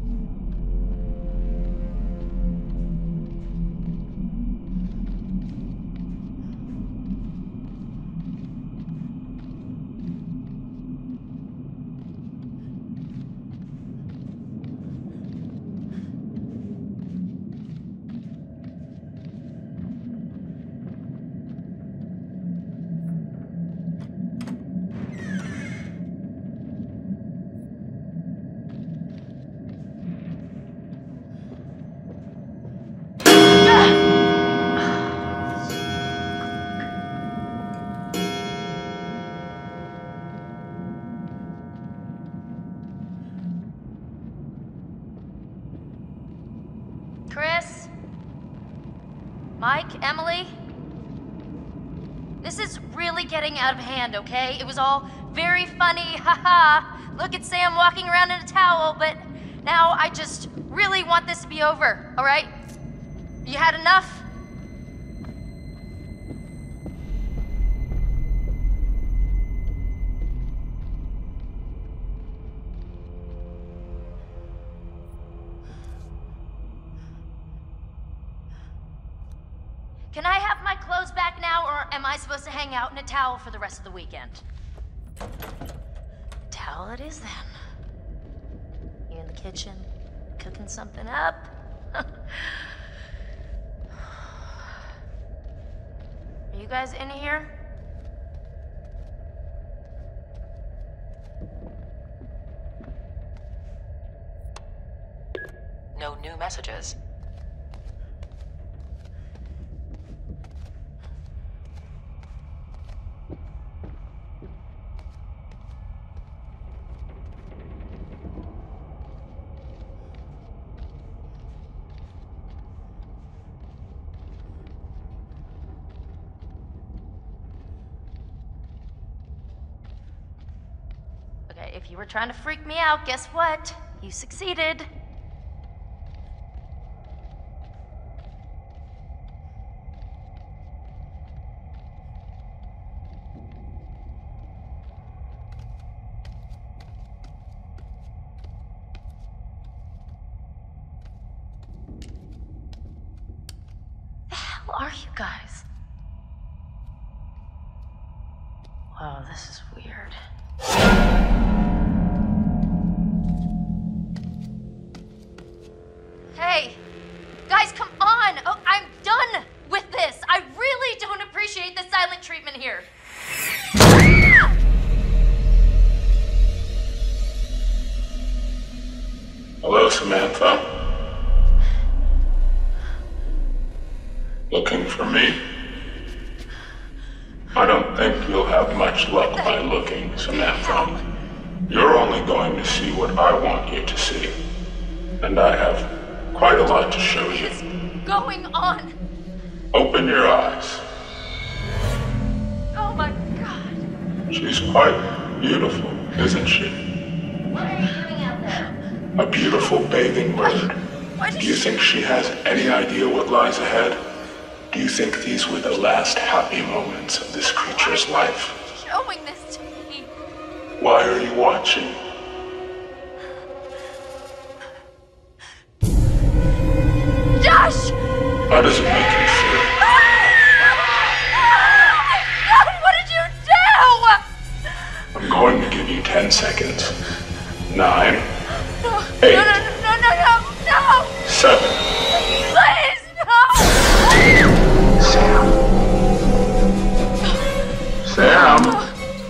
Chris? Mike? Emily? This is really getting out of hand, okay? It was all very funny, haha. Look at Sam walking around in a towel, but now I just really want this to be over, all right? You had enough? Can I have my clothes back now, or am I supposed to hang out in a towel for the rest of the weekend? Towel it is then. You in the kitchen, cooking something up? Are you guys in here? No new messages. Okay, if you were trying to freak me out, guess what? You succeeded. The hell are you guys? Oh, this is weird. Hey! Guys, come on! Oh, I'm done with this! I really don't appreciate the silent treatment here. Hello, Samantha. Looking for me? I don't think you'll have much luck by looking, Samantha. You're only going to see what I want you to see. And I have quite a lot to show you. What's going on? Open your eyes. Oh my god. She's quite beautiful, isn't she? What are you doing out there? A beautiful bathing bird. Do you think she has any idea what lies ahead? Do you think these were the last happy moments of this creature's life? Showing this to me. Why are you watching? Josh! How does it make you feel? God, what did you do? I'm going to give you ten seconds. Nine. No, Eight. no, no, no, no, no, no! Seven. Please, no! Sam. Sam.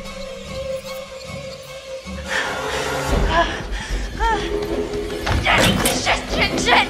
Shit, shit, shit!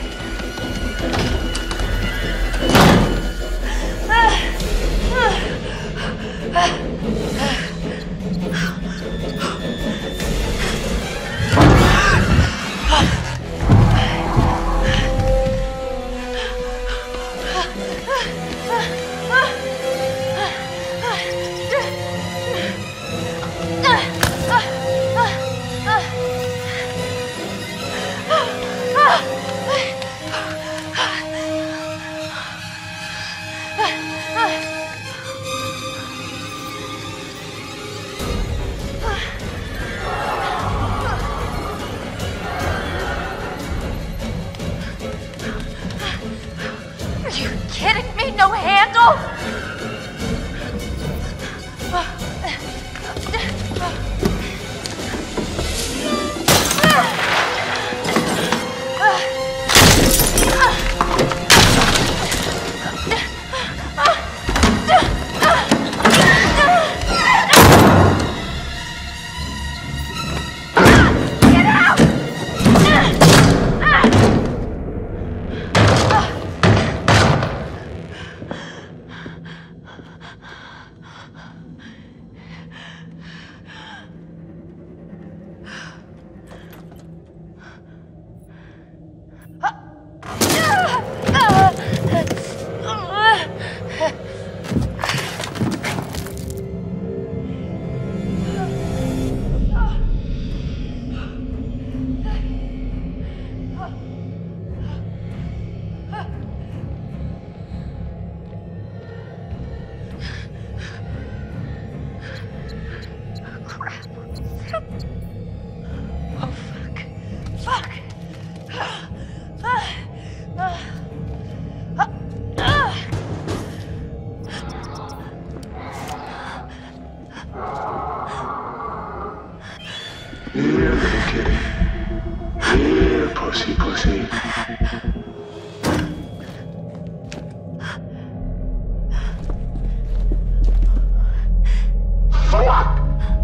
Are you kidding me? No handle? Here, little kitty. Here, pussy, pussy. Fuck!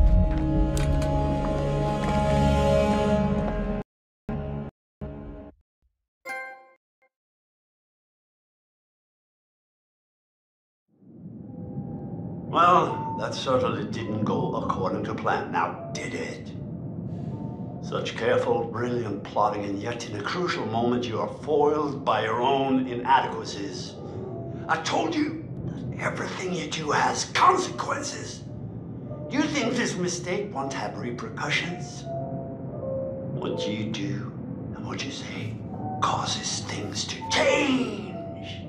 Well, that certainly didn't go according to plan, now did it? Such careful, brilliant plotting, and yet in a crucial moment you are foiled by your own inadequacies. I told you that everything you do has consequences. Do you think this mistake won't have repercussions? What you do and what you say causes things to change.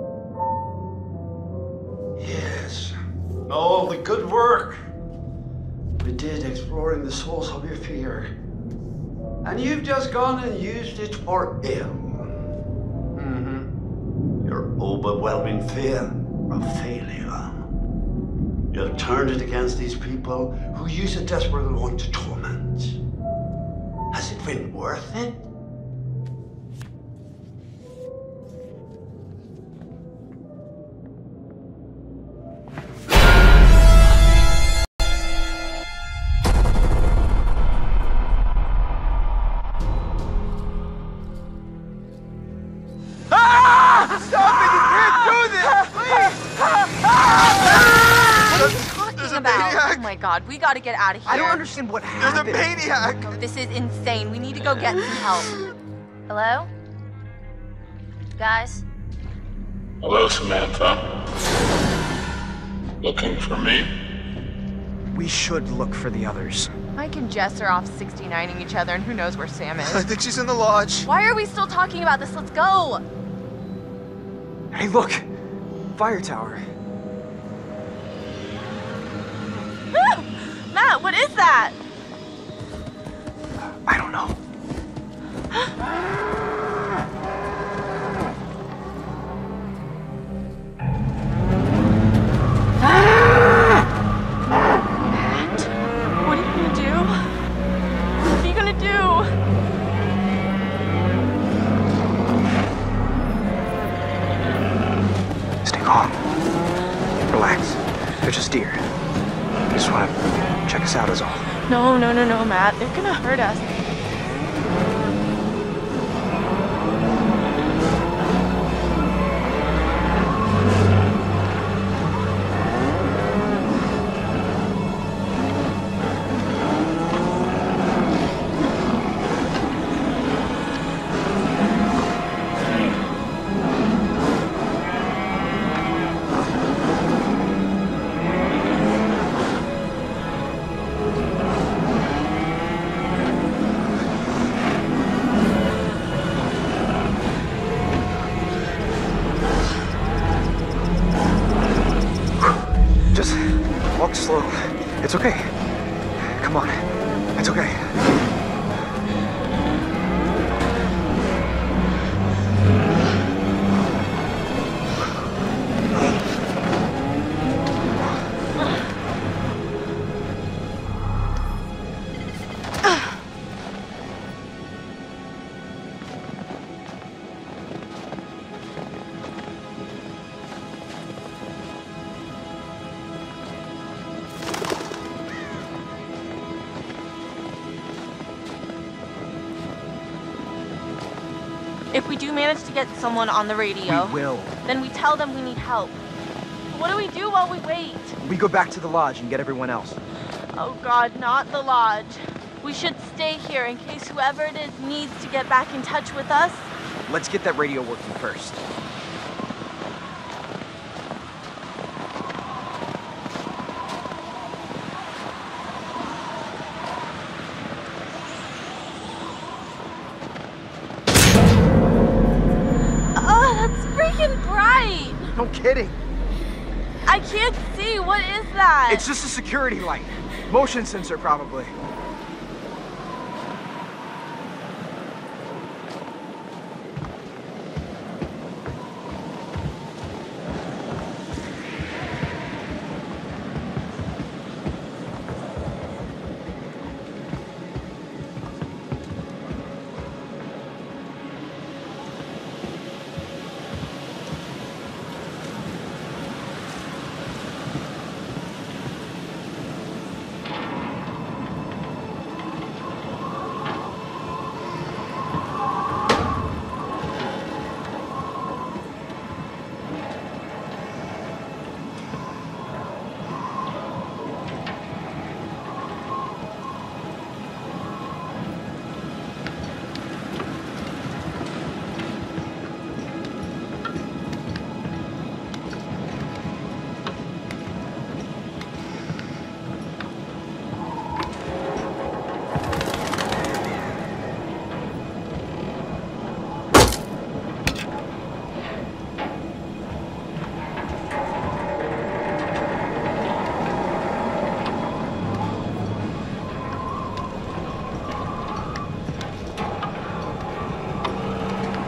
Yes. Oh, the good work we did exploring the source of your fear. And you've just gone and used it for ill. Mm-hmm. Your overwhelming fear of failure. You have turned it against these people who you so desperately want to torment. Has it been worth it? Oh my god, we gotta get out of here. I don't understand what happened. There's a maniac! This is insane. We need to go get some help. Hello? Guys? Hello, Samantha. Looking for me? We should look for the others. Mike and Jess are off sixty-nining each other, and who knows where Sam is. I think she's in the lodge. Why are we still talking about this? Let's go! Hey, look! Fire tower. Matt, what is that? I don't know. Matt, what are you gonna do? What are you gonna do? Stay calm. Relax. They're just deer. They just want to check us out is all. No, no, no, no, Matt. They're gonna hurt us. Slow. It's okay. Come on. It's okay. If we do manage to get someone on the radio, We will. then we tell them we need help. But what do we do while we wait? We go back to the lodge and get everyone else. Oh God, not the lodge. We should stay here in case whoever it is needs to get back in touch with us. Let's get that radio working first. Bright! No kidding. I can't see. What is that? It's just a security light. Motion sensor, probably.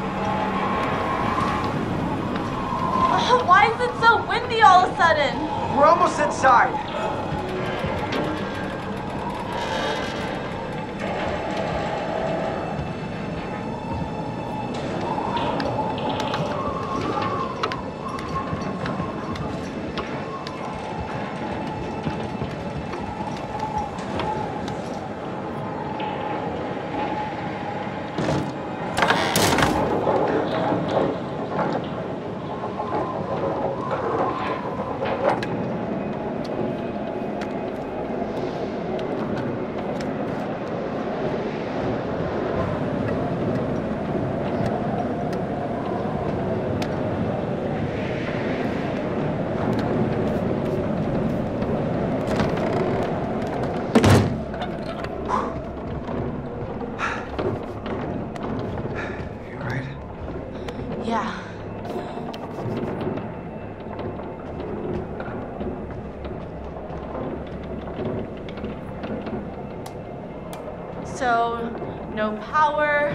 Why is it so windy all of a sudden? We're almost inside. Yeah. So, no power.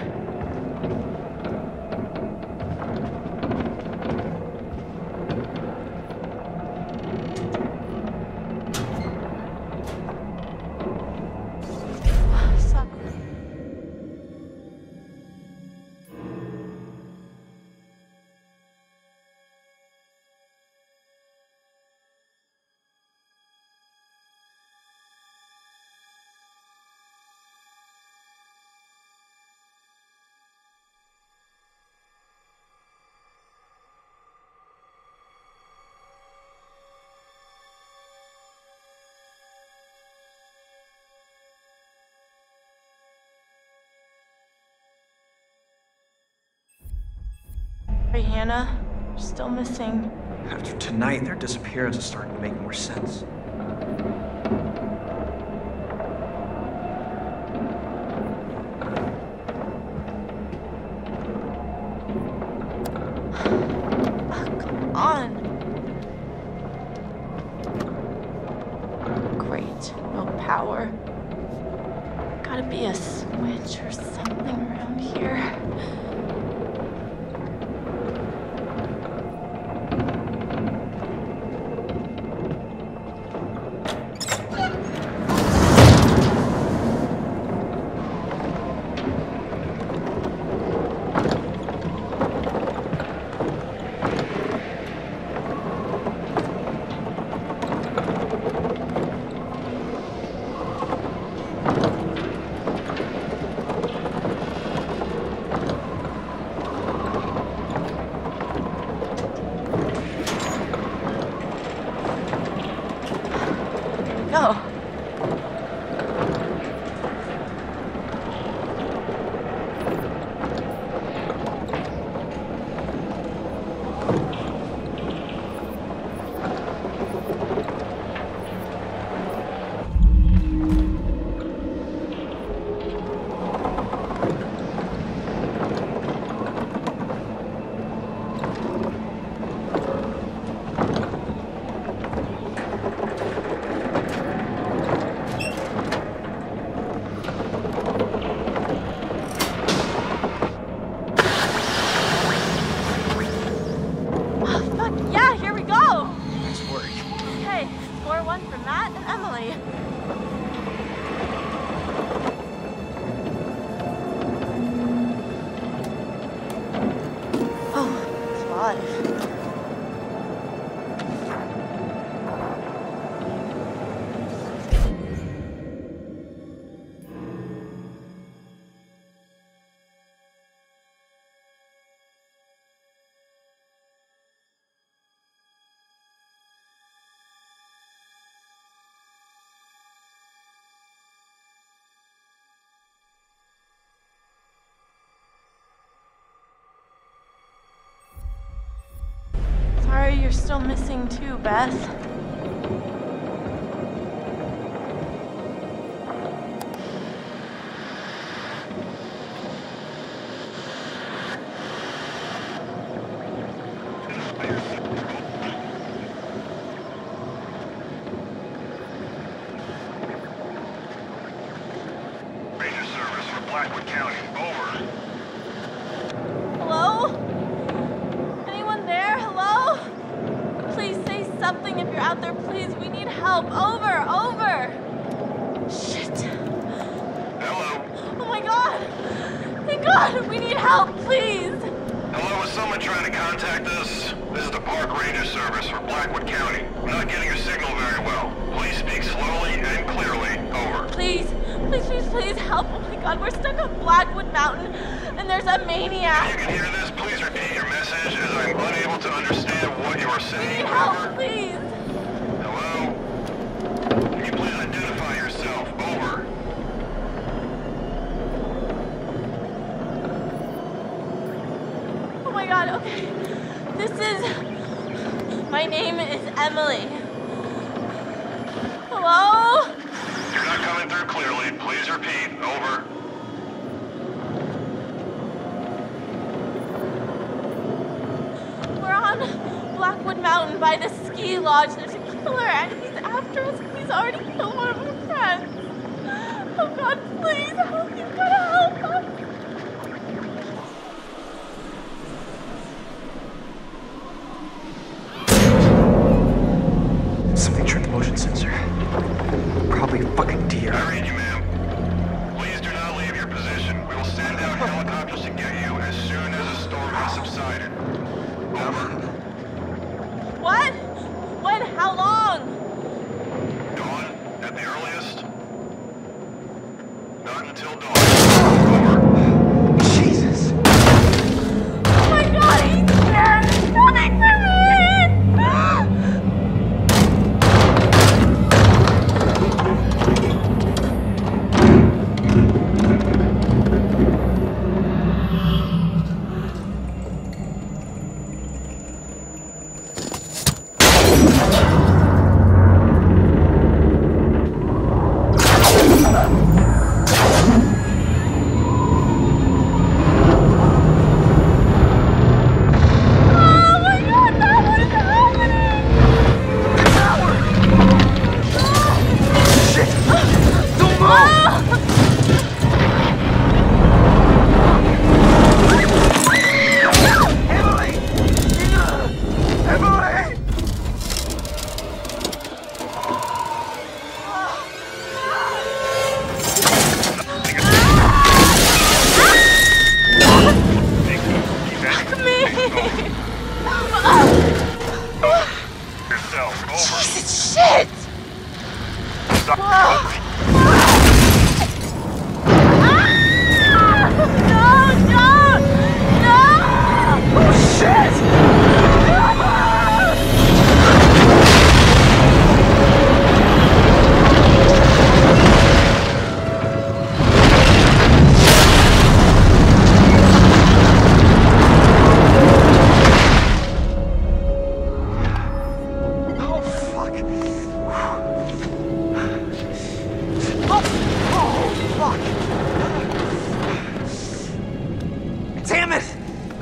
Hey, Hannah, you're still missing. After tonight, their disappearance is starting to make more sense. Come on. Great, no power. Gotta be a switch or something around here. Go. Sorry, you're still missing too, Beth. Ranger service for Blackwood County. Over. Hello? Anyone there? Hello? Please say something. something if you're out there, please. We need help. Over, over. Shit. Hello? Oh my god. Thank God. We need help, please. Hello, is someone trying to contact us? This is the Park Ranger Service for Blackwood County. We're not getting your signal very well. Please speak slowly and clearly. Over. Please, please, please, please help. Oh my god, we're stuck on Blackwood Mountain and there's a maniac. If you can hear this, please repeat your message as I'm unable to understand what you are We saying. need help, Over. please. Hello? Can you please identify yourself? Over. Oh my god, okay. This is... My name is Emily. Hello? You're not coming through clearly. Please repeat. Over. We're on Blackwood Mountain by the ski lodge. There's a killer and he's after us. He's already killed one of our friends. Oh god, please help. You've gotta help us. Something tripped the motion sensor. Probably a fucking deer. I read you, ma'am. Please do not leave your position. We will send out helicopters to get you as soon as the storm has subsided. Over. What? When? How long? Dawn, at the earliest. Not until dawn. Over. Jesus! Oh my god, he's there! He's coming for me! Yourself. Over. Jesus, shit! Stop. Ah! No, no! No! Oh, shit! Damn it!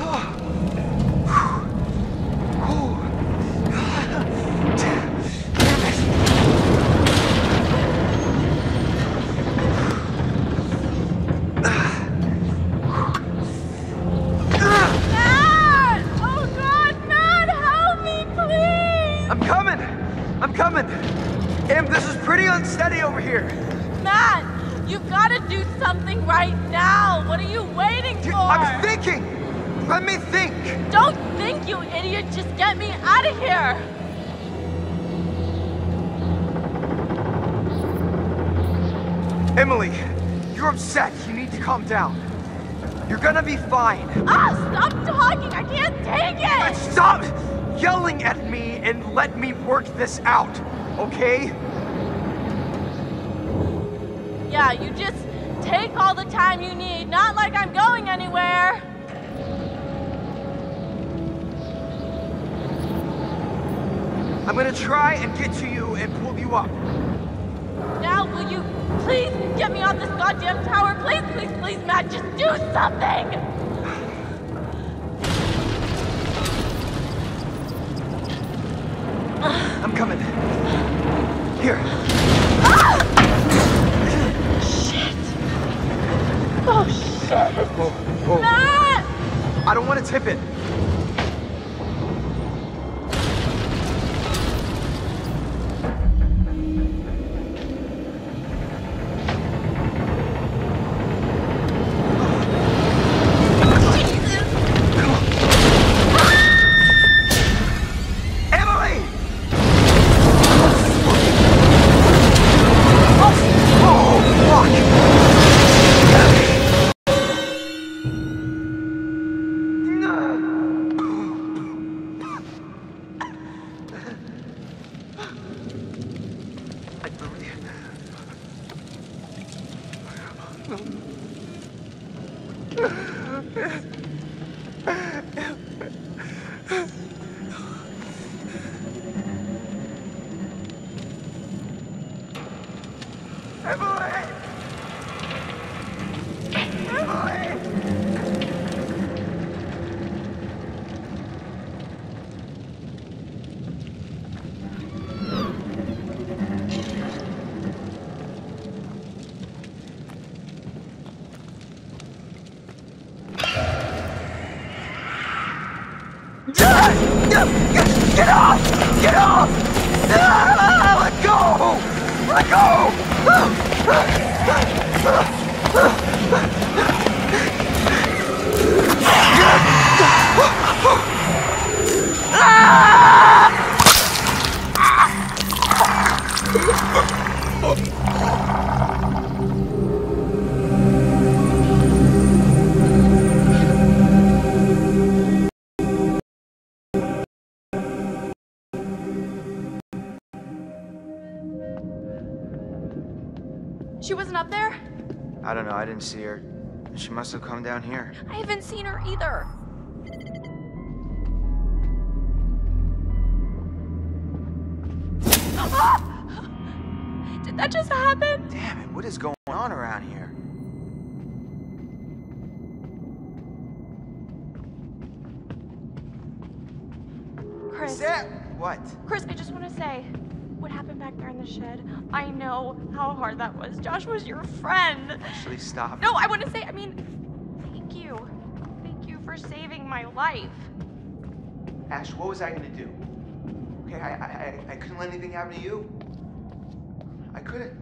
Matt! Oh God, Matt, help me, please! I'm coming! I'm coming! Em, this is pretty unsteady over here. Matt, you've got to do something right now. What are you waiting for? I'm thinking! Let me think! Don't think, you idiot. Just get me out of here. Emily, you're upset. You need to calm down. You're gonna be fine. Ah, stop talking. I can't take it. Stop yelling at me and let me work this out, okay? Yeah, you just take all the time you need. Not like I'm going anywhere. I'm gonna try and get to you and pull you up. Now, will you please get me off this goddamn tower? Please, please, please, Matt, just do something! I'm coming. Here. Ah! Shit. Oh, shit. Whoa, whoa. Matt! I don't want to tip it. Let go! She wasn't up there? I don't know, I didn't see her. She must have come down here. I haven't seen her either. Did that just happen? Damn it, what is going on around here? Chris. Sam! What? Chris, I just want to say, what happened back there in the shed? I know how hard that was. Josh was your friend. Actually, stop. No, I want to say, I mean, thank you. Thank you for saving my life. Ash, what was I gonna do? Okay, I, I, I couldn't let anything happen to you. I couldn't.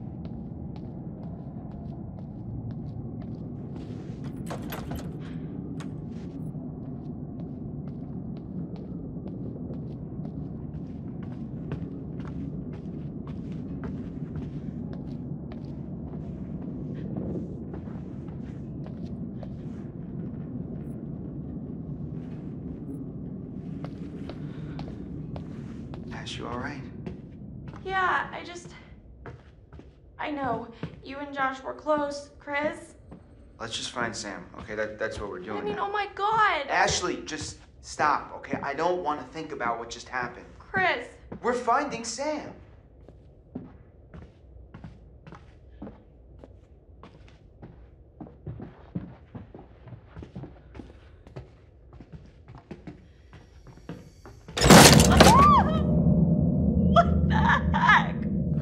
You all right? Yeah, I just... I know. You and Josh were close, Chris. Let's just find Sam, okay? That, that's what we're doing I mean, now. oh my God. Ashley, just stop, okay? I don't want to think about what just happened. Chris. We're finding Sam. What the heck?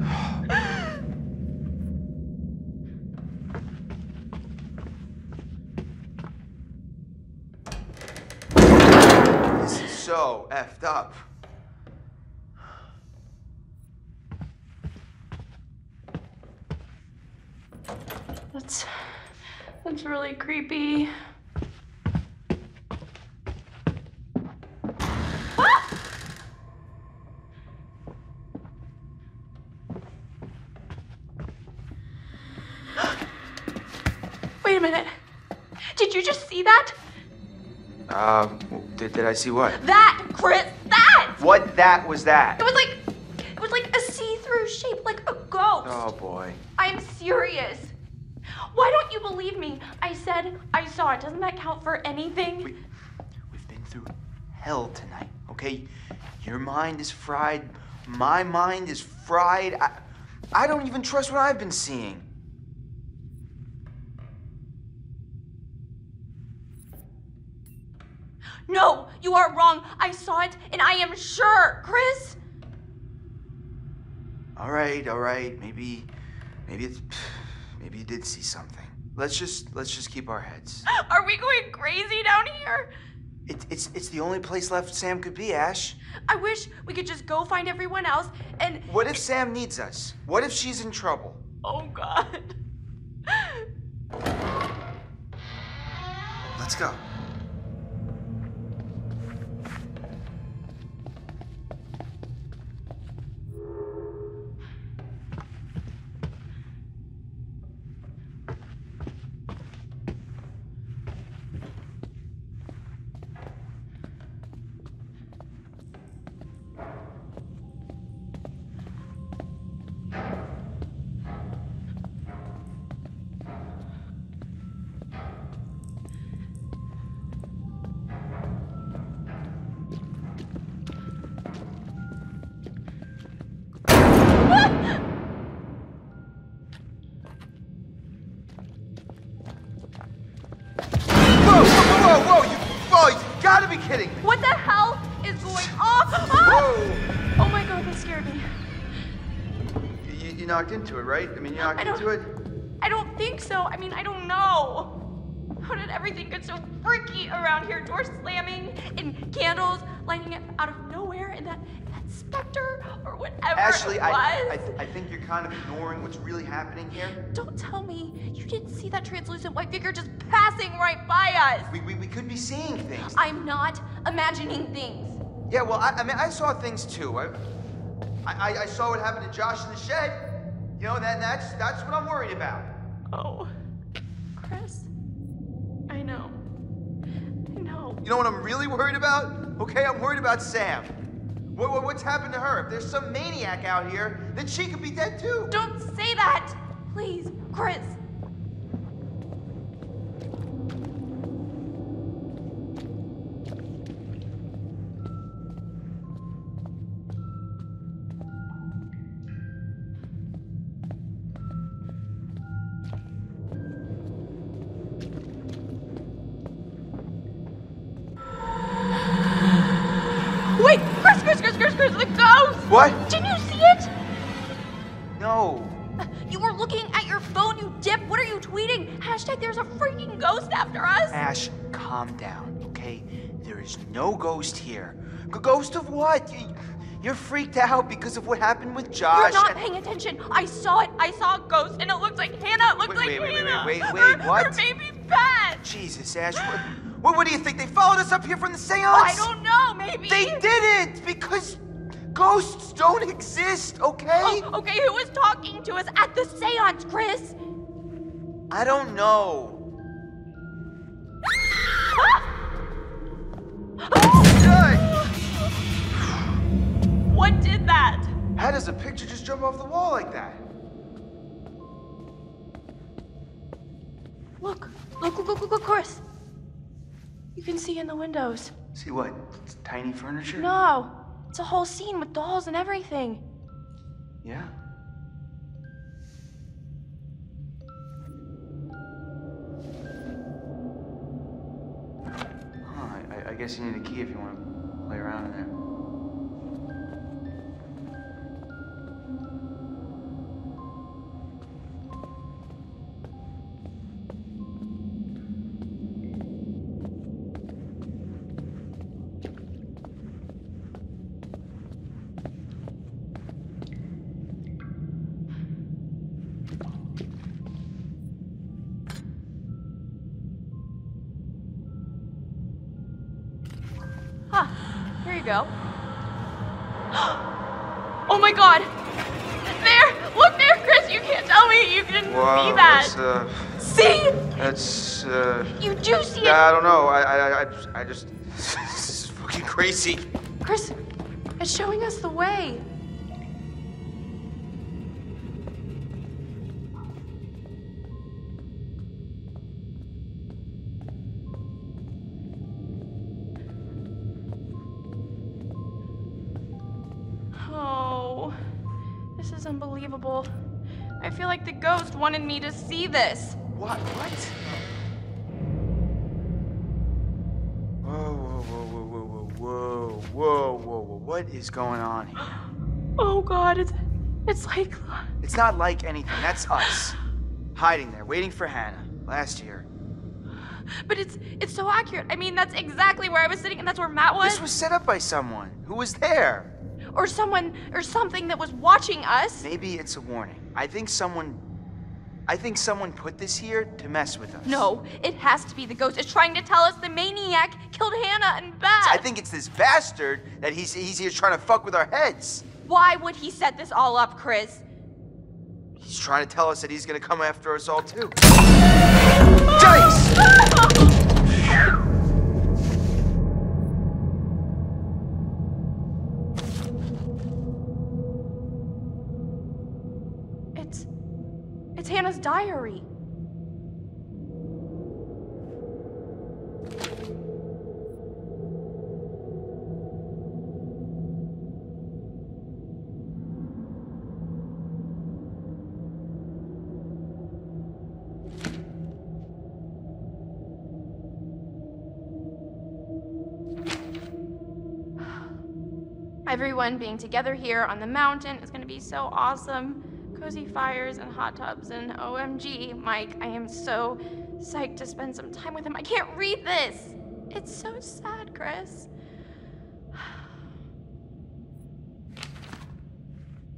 This is so effed up. That's... that's really creepy. Wait a minute. Did you just see that? Uh, did, did I see what? That, Chris, that! What that was that? It was like, it was like a see-through shape, like a ghost. Oh boy. I'm serious. Why don't you believe me? I said I saw it. Doesn't that count for anything? We, we've been through hell tonight, okay? Your mind is fried. My mind is fried. I, I don't even trust what I've been seeing. No, you are wrong. I saw it, and I am sure, Chris. All right, all right. Maybe, maybe it's, maybe you did see something. Let's just, let's just keep our heads. Are we going crazy down here? It, it's, it's the only place left Sam could be, Ash. I wish we could just go find everyone else and... What if Sam needs us? What if she's in trouble? Oh, God. Let's go. Kidding me. What the hell is going on? Ah! Oh my God, that scared me. You, you knocked into it, right? I mean, you knocked into it? I don't think so. I mean, I don't know. How did everything get so freaky around here? Doors slamming and candles lighting up out of nowhere and that, that specter or whatever Ashley, I, was. I, th- I think you're kind of ignoring what's really happening here. Don't tell me you didn't see that translucent white figure just passing right by us. We, we, we could be seeing things. I'm not imagining things. Yeah, well, I, I mean, I saw things too. I, I, I saw what happened to Josh in the shed. You know, that that's that's what I'm worried about. Oh, Chris, I know. I know. You know what I'm really worried about? Okay, I'm worried about Sam. What, what, what's happened to her? If there's some maniac out here, then she could be dead too. Don't say that, please, Chris. Wait, Chris, Chris, Chris, Chris, Chris, the ghost! What? Didn't you see it? No. You were looking at your phone, you dip. What are you tweeting? Hashtag there's a freaking ghost after us. Ash, calm down, okay? There is no ghost here. G- ghost of what? You, you're freaked out because of what happened with Josh. You're not and- paying attention. I saw it. I saw a ghost, and it looked like Hannah. It looked Wait, like wait, wait, wait, Hannah. wait, wait, wait, Her- what? Her baby's bad. Jesus, Ash, what, what, what do you think? They followed us up here from the seance? I don't know. Maybe They didn't, because ghosts don't exist, okay? Oh, okay, who was talking to us at the seance, Chris? I don't know. What did that? How does a picture just jump off the wall like that? Look, look, look, look, look, look, Chris. You can see in the windows. See what? It's tiny furniture? No, it's a whole scene with dolls and everything. Yeah. Huh, I, I guess you need a key if you want to play around in there. Huh, here you go. Oh my god! There! Look there, Chris! You can't tell me you didn't Wow, see that! that's, uh... See? That's, uh... You do see it! I don't know, I, I, I, just- I just... This is fucking crazy. Chris, it's showing us the way. Oh, this is unbelievable. I feel like the ghost wanted me to see this. What? What? Whoa, whoa, whoa, whoa, whoa, whoa, whoa, whoa, whoa, what is going on here? Oh god, it's, it's like... It's not like anything, that's us. Hiding there, waiting for Hannah, last year. But it's it's so accurate. I mean, that's exactly where I was sitting and that's where Matt was. This was set up by someone. Who was there? Or someone, or something that was watching us. Maybe it's a warning. I think someone... I think someone put this here to mess with us. No, it has to be the ghost. It's trying to tell us the maniac killed Hannah and Beth. I think it's this bastard that he's, he's here trying to fuck with our heads. Why would he set this all up, Chris? He's trying to tell us that he's gonna come after us all too. Dice! It's... It's Hannah's diary. Everyone being together here on the mountain is going to be so awesome. Cozy fires and hot tubs and O M G, Mike, I am so psyched to spend some time with him. I can't read this. It's so sad, Chris.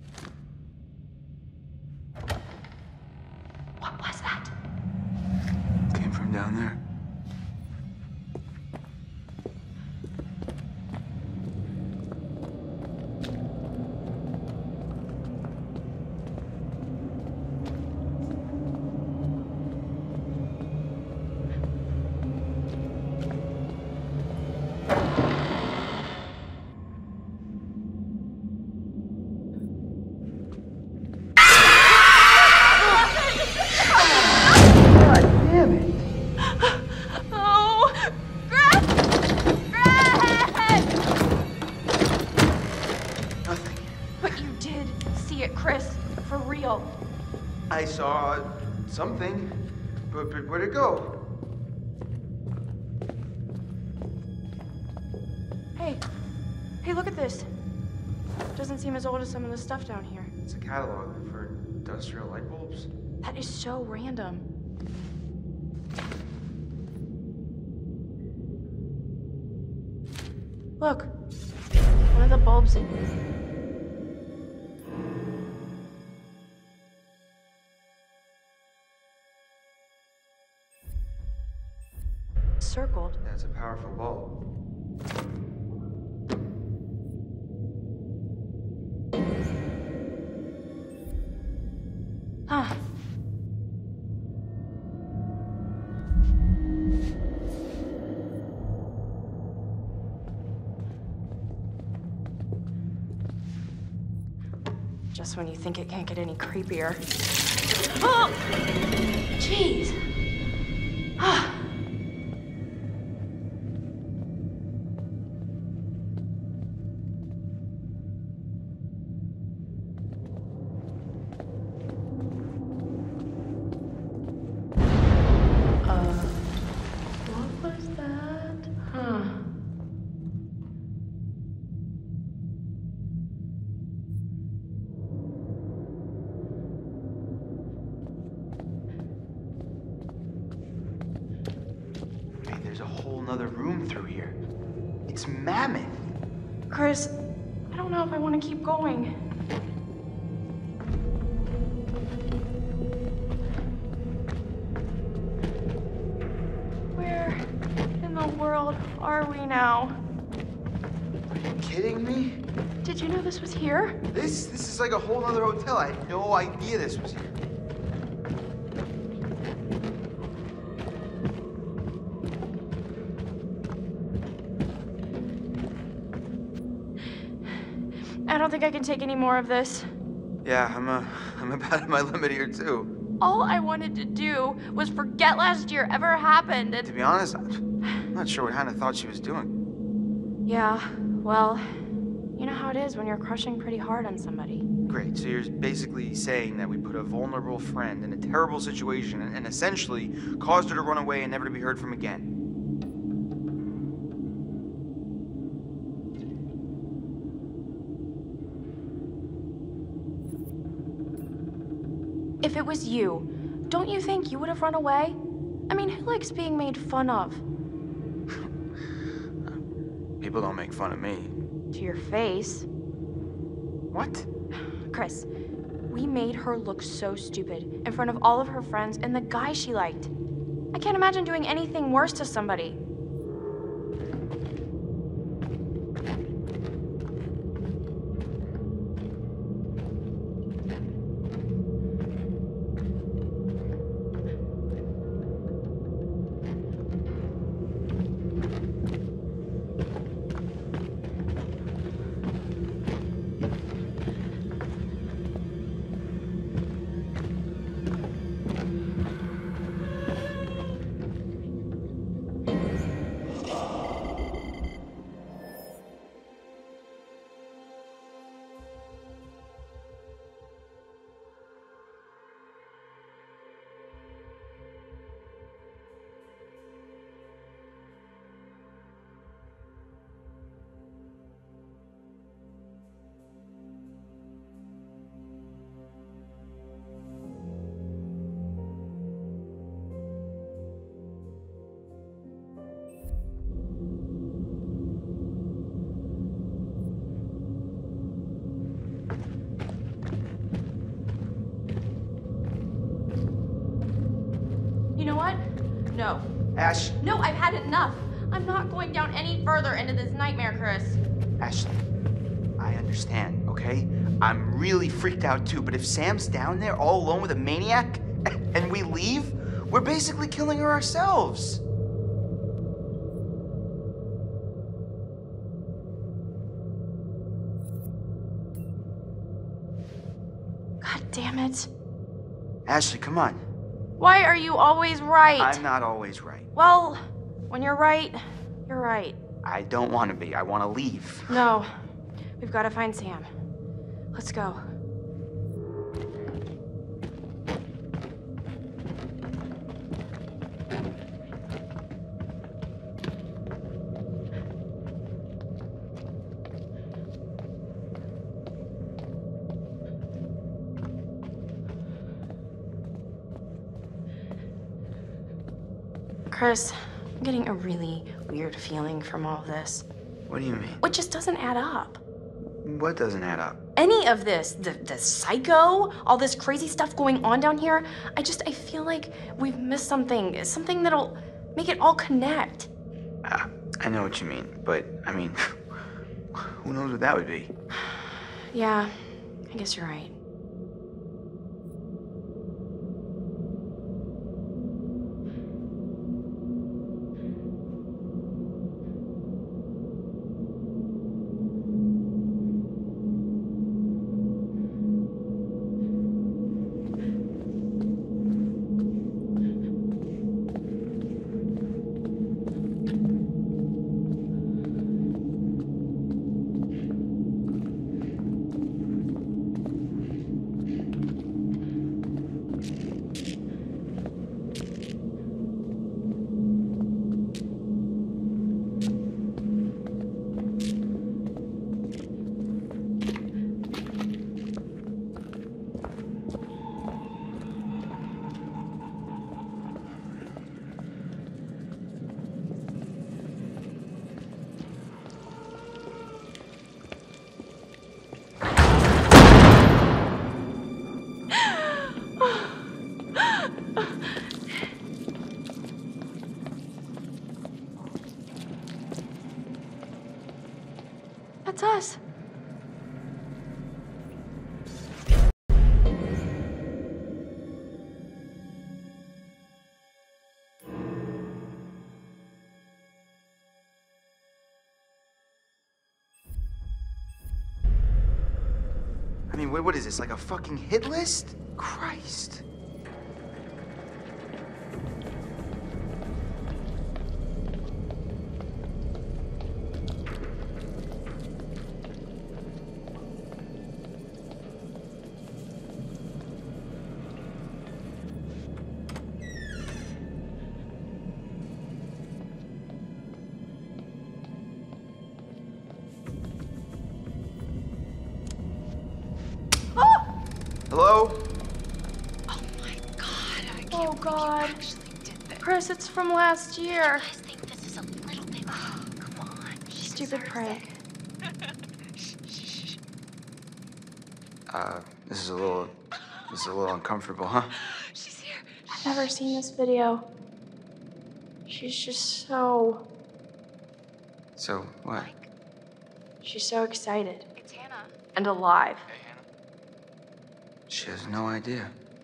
You did see it, Chris. For real. I saw something, but, but where'd it go? Hey, hey, look at this. Doesn't seem as old as some of the stuff down here. It's a catalog for industrial light bulbs. That is so random. Look, one of the bulbs in circled. That's a powerful bulb. Huh. Just when you think it can't get any creepier. Oh! Jeez. Ah. Another room through here. It's mammoth. Chris, I don't know if I want to keep going. Where in the world are we now? Are you kidding me? Did you know this was here? This this is like a whole other hotel. I had no idea this was here. I don't think I can take any more of this. Yeah, I'm uh, I'm about at my limit here too. All I wanted to do was forget last year ever happened and... To be honest, I'm not sure what Hannah thought she was doing. Yeah, well, you know how it is when you're crushing pretty hard on somebody. Great, so you're basically saying that we put a vulnerable friend in a terrible situation and, and essentially caused her to run away and never to be heard from again. If it was you, don't you think you would have run away? I mean, who likes being made fun of? People don't make fun of me. To your face. What? Chris, we made her look so stupid in front of all of her friends and the guy she liked. I can't imagine doing anything worse to somebody. You know what? No. Ash. No, I've had enough. I'm not going down any further into this nightmare, Chris. Ashley, I understand, okay? I'm really freaked out too, but if Sam's down there all alone with a maniac and we leave, we're basically killing her ourselves. God damn it. Ashley, come on. Why are you always right? I'm not always right. Well, when you're right, you're right. I don't want to be. I want to leave. No. We've got to find Sam. Let's go. Chris, I'm getting a really weird feeling from all this. What do you mean? It just doesn't add up. What doesn't add up? Any of this, the, the psycho, all this crazy stuff going on down here, I just, I feel like we've missed something, something that'll make it all connect. Uh, I know what you mean, but, I mean, who knows what that would be? Yeah, I guess you're right. That's us. I mean, what, what is this, like a fucking hit list? Christ. Hello? Oh my god, I can't oh god. You actually did this. Chris, it's from last year. You guys think this is a little bit... Oh, come on. Stupid prank. Uh, this is a little... This is a little uncomfortable, huh? She's here. I've never seen this video. She's just so... So, what? She's so excited. It's Hannah. And alive. She has no idea.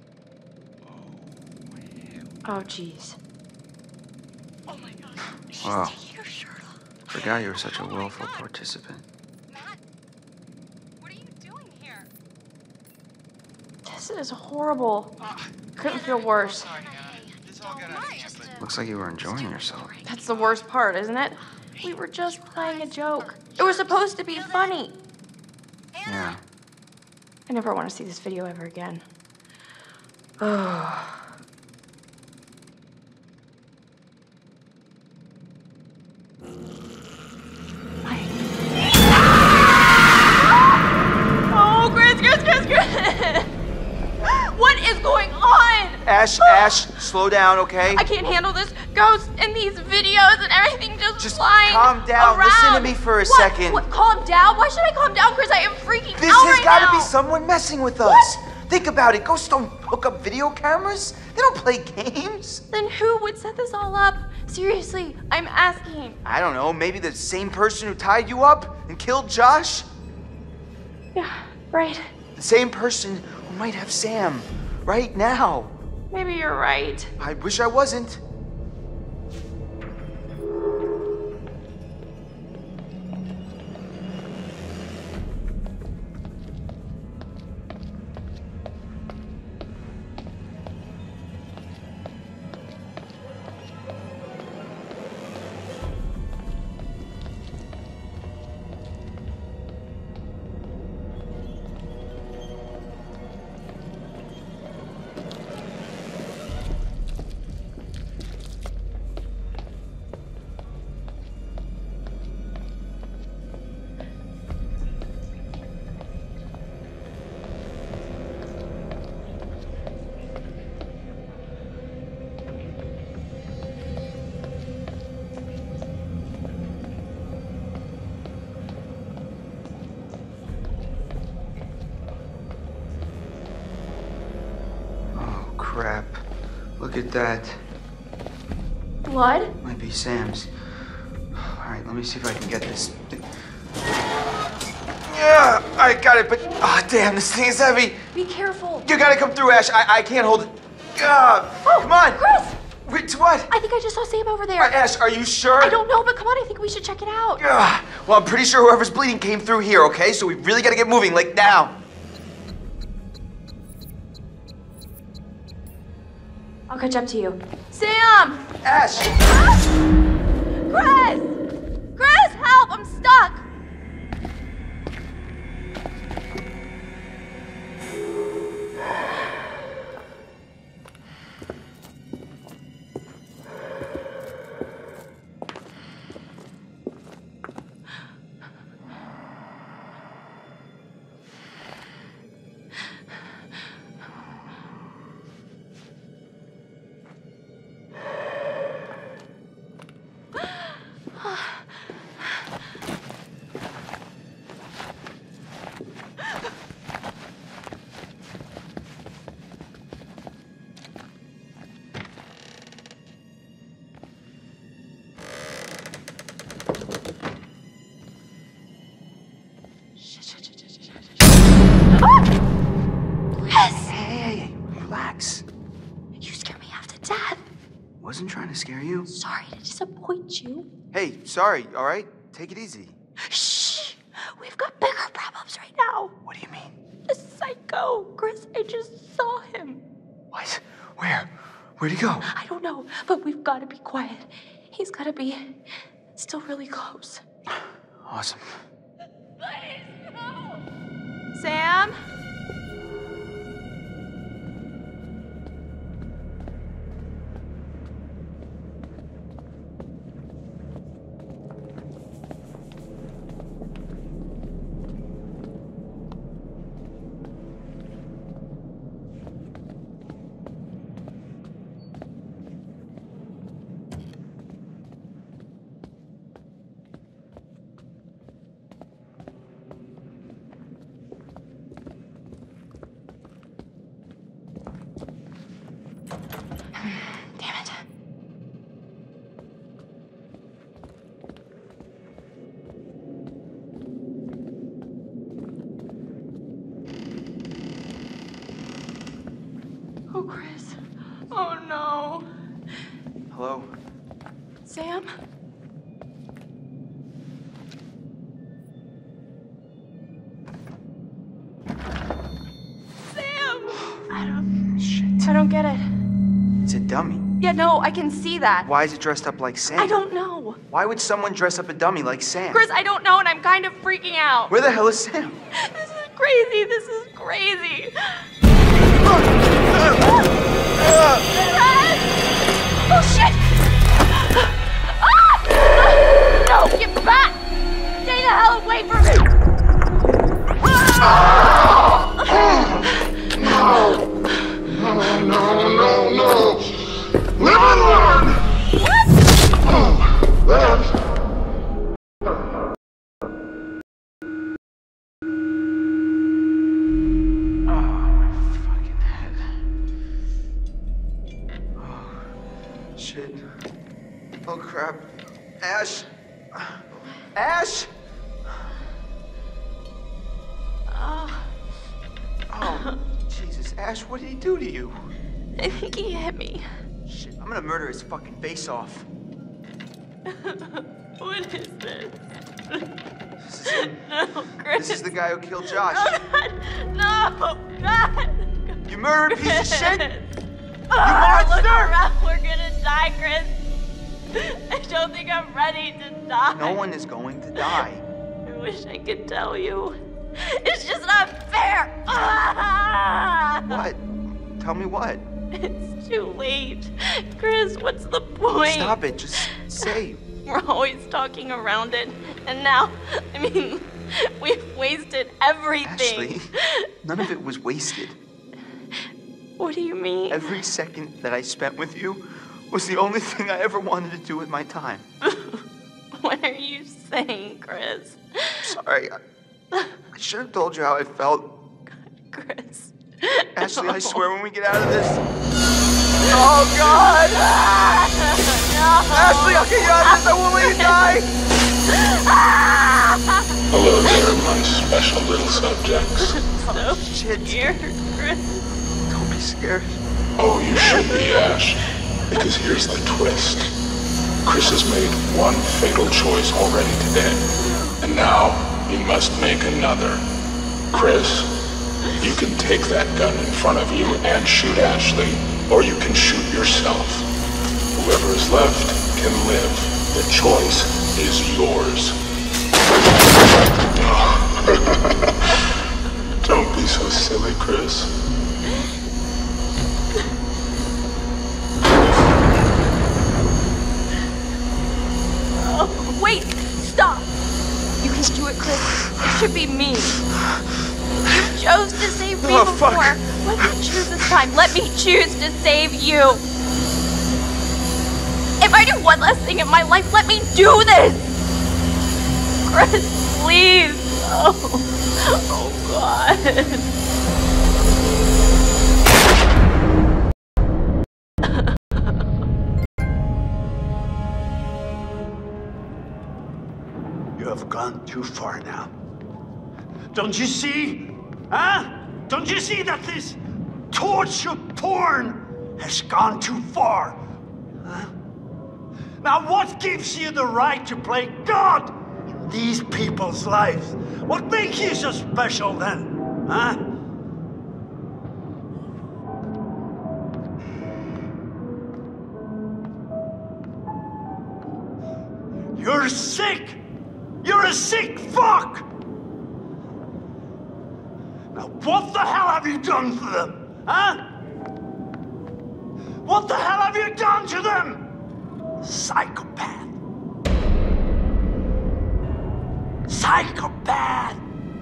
Oh, jeez. Oh my god. She's Wow. taking her shirt off. Forgot you were such a willful participant. Matt, what are you doing here? This is horrible. Couldn't feel worse. Looks like you were enjoying yourself. That's the worst part, isn't it? We were just playing a joke. It was supposed to be funny. Yeah. I never want to see this video ever again. Oh. Oh, Chris, Chris, Chris, Chris! What is going on? Ash, Ash, slow down, okay? I can't handle this. Ghosts and these videos and everything just, Just flying calm down. around. Listen to me for a What? second. What? Calm down? Why should I calm down, Chris? I am freaking This out has right got to now. be someone messing with us. Think about it. Ghosts don't hook up video cameras. They don't play games. Then who would set this all up? Seriously, I'm asking. I don't know. Maybe the same person who tied you up and killed Josh? Yeah, right. The same person who might have Sam right now. Maybe you're right. I wish I wasn't. Look at that. Blood? Might be Sam's. All right, let me see if I can get this. Yeah, I got it, but oh damn, this thing is heavy. Be careful. You gotta come through, Ash. I, I can't hold it. Ah, oh, come on. Chris! Wait, what? I think I just saw Sam over there. Uh, Ash, are you sure? I don't know, but come on, I think we should check it out. Ah, well, I'm pretty sure whoever's bleeding came through here, okay? So we really gotta get moving, like now. I'll catch up to you. Sam! Ash! Chris! Chris, help! I'm stuck! Wasn't trying to scare you. Sorry to disappoint you. Hey, sorry, all right? Take it easy. Shh! We've got bigger problems right now. What do you mean? The psycho. Chris, I just saw him. What? Where? Where'd he go? I don't know, but we've got to be quiet. He's got to be still really close. Awesome. Please, no! Sam? Oh, Chris. Oh, no. Hello? Sam? Sam! I don't... Shit. I don't get it. It's a dummy. Yeah, no, I can see that. Why is it dressed up like Sam? I don't know. Why would someone dress up a dummy like Sam? Chris, I don't know, and I'm kind of freaking out. Where the hell is Sam? This is crazy. This is crazy. Oh, shit! Ah! No, get back! Stay the hell away from me! No! No, no, no, no! Live and learn! What? Oh, that... Oh, crap. Ash! Ash! Oh. Oh, Jesus. Ash, what did he do to you? I think he hit me. Shit, I'm gonna murder his fucking face off. What is this? This is him. No, Chris. This is the guy who killed Josh. No, God. You murdered piece of shit! You Oh, look monster! around. We're gonna die, Chris. I don't think I'm ready to die. No one is going to die. I wish I could tell you. It's just not fair. Ah! What? Tell me what? It's too late. Chris, what's the point? Stop it. Just say. We're always talking around it. And now, I mean, we've wasted everything. Ashley, none of it was wasted. What do you mean? Every second that I spent with you was the only thing I ever wanted to do with my time. What are you saying, Chris? Sorry. I, I should have told you how I felt. God, Chris. Ashley, no. I swear when we get out of this... Oh, God! No! Ashley, I'll get you out of this! I won't let you die! Hello there, my special little subjects. So scared, Chris. Don't be scared. Oh, you should be, Ash. Because here's the twist. Chris has made one fatal choice already today. And now, he must make another. Chris, you can take that gun in front of you and shoot Ashley, or you can shoot yourself. Whoever is left can live. The choice is yours. Don't be so silly, Chris. Oh, wait! Stop! You can do it, Chris. It should be me. You chose to save me Oh, before. fuck. Let me choose this time. Let me choose to save you. If I do one last thing in my life, let me do this! Chris, please. Oh, oh God. You have gone too far now. Don't you see? Huh? Don't you see that this torture porn has gone too far? Huh? Now what gives you the right to play God in these people's lives? What makes you so special then? Huh? You're sick! You're a sick fuck! Now what the hell have you done for them? Huh? What the hell have you done to them? Psychopath. Psychopath!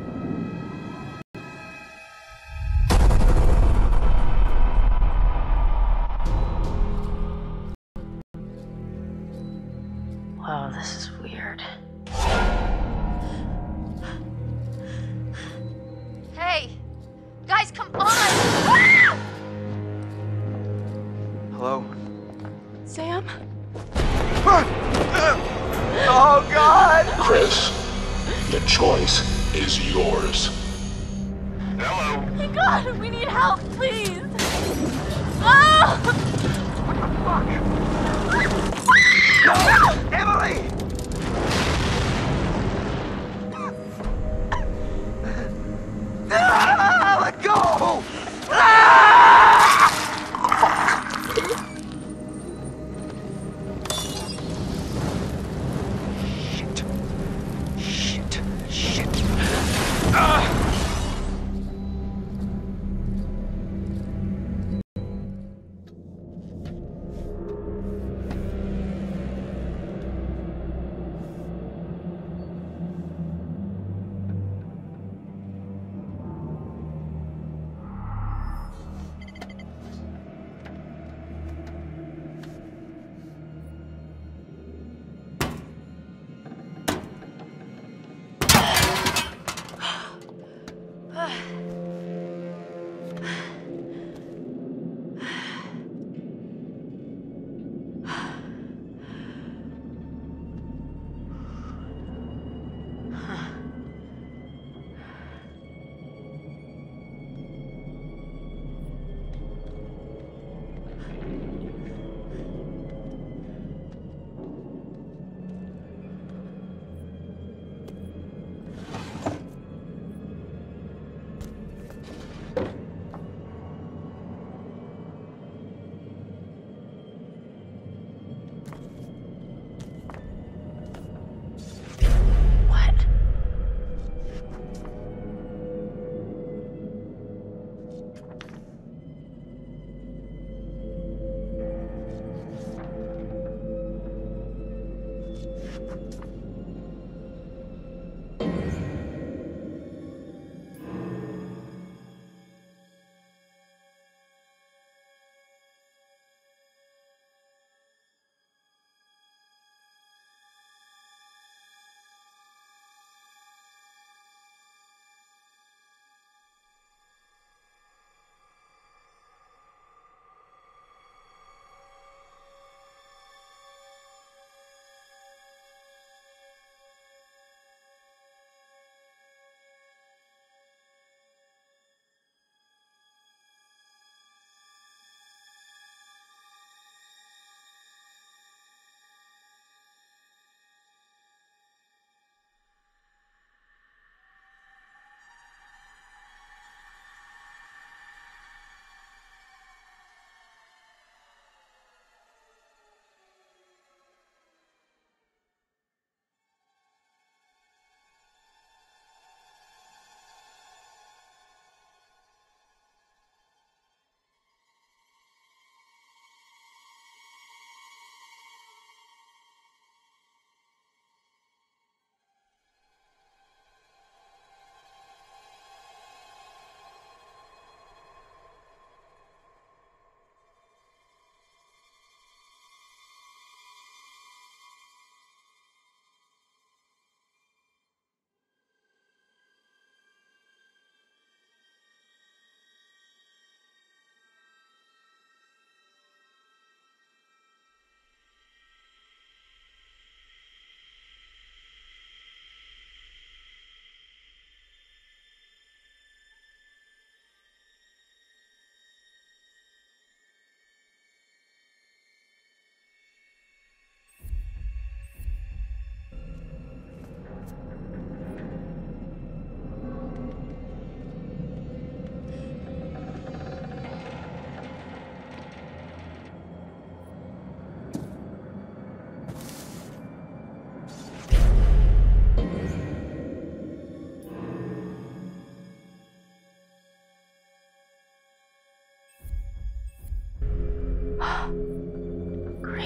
Wow, this is weird. Hey! Guys, come on! Hello? Sam? Oh, God! Chris, the choice is yours. Hello? Oh my God, we need help, please! Oh! No! Emily! Ah, let go! Ah! Shit. Shit. Shit. Ah!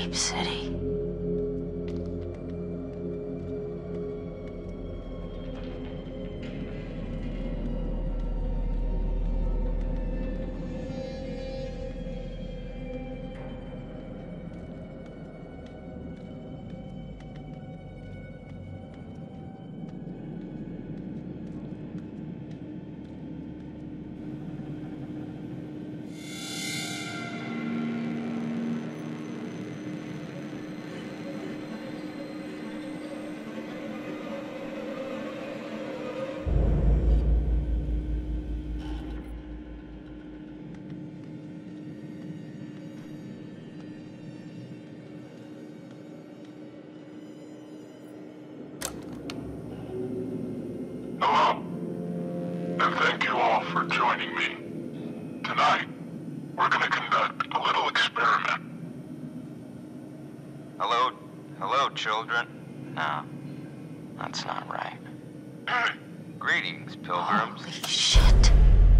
Escape City. Hello, and thank you all for joining me. Tonight, we're going to conduct a little experiment. Hello, hello, children. No, that's not right. Greetings, pilgrims. Holy shit.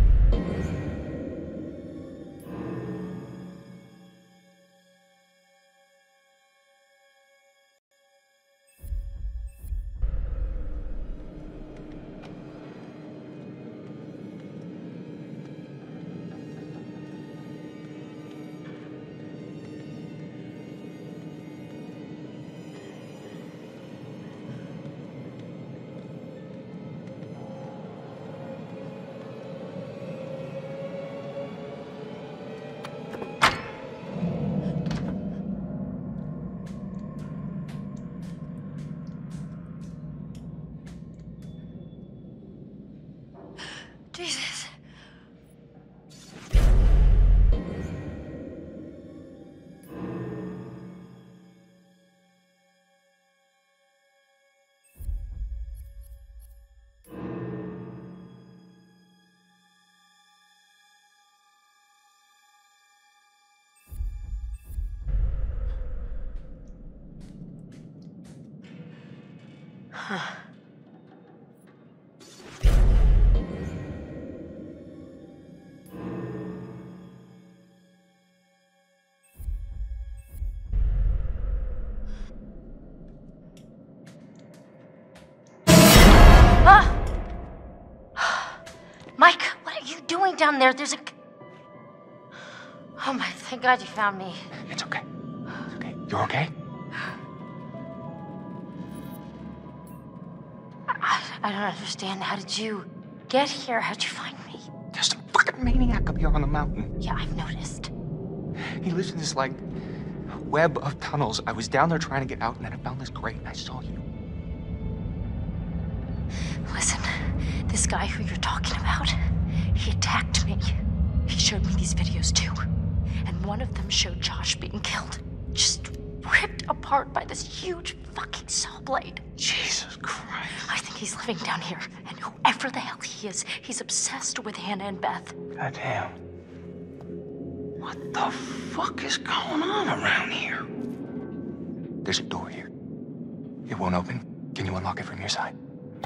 Jesus. Huh. Mike, what are you doing down there? There's a... Oh my, thank God you found me. It's okay. It's okay. You're okay? I, I don't understand. How did you get here? How'd you find me? There's some fucking maniac up here on the mountain. Yeah, I've noticed. He lives in this, like, web of tunnels. I was down there trying to get out, and then I found this grate, and I saw you. Listen, this guy who you're talking about, he attacked me. He showed me these videos too. And one of them showed Josh being killed. Just ripped apart by this huge fucking saw blade. Jesus Christ. I think he's living down here. And whoever the hell he is, he's obsessed with Hannah and Beth. Goddamn. What the fuck is going on around here? There's a door here. It won't open. Can you unlock it from your side?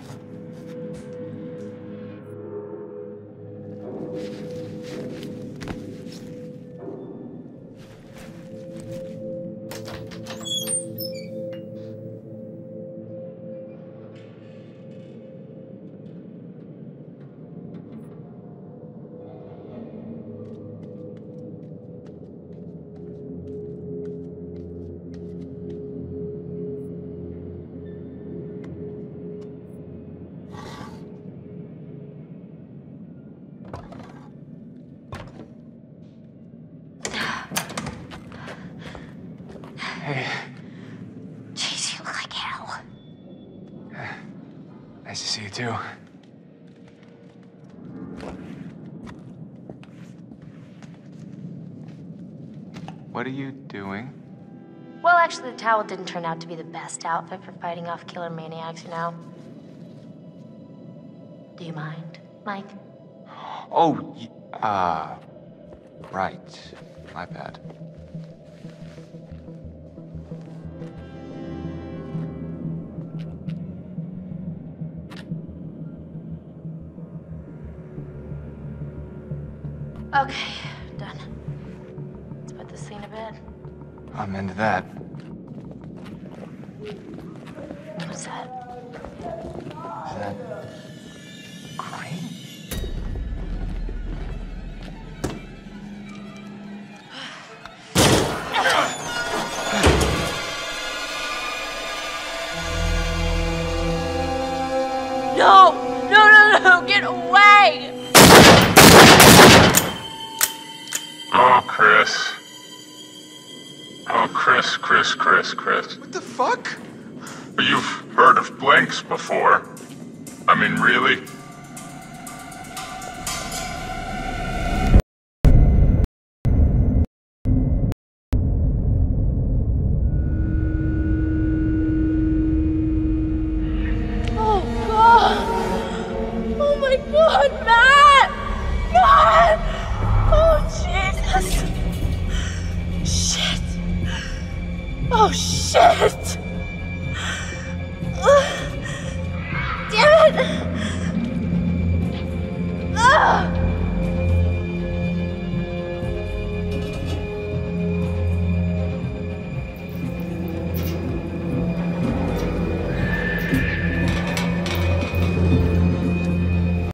Hey. Jeez, you look like hell. Nice to see you too. What are you doing? Well, actually, the towel didn't turn out to be the best outfit for fighting off killer maniacs, you know? Do you mind, Mike? Oh, uh, right. My bad. Okay, done. Let's put this thing to bed. I'm into that. What's that? Is that Crane? No! No, no, no! Get away! Oh, Chris. Oh, Chris, Chris, Chris, Chris. What the fuck? You've heard of blanks before. I mean, really? Oh, God! Oh, my God, Matt! Matt! Oh, Jesus! Shit! Oh, shit! Ugh. Damn it! Ugh.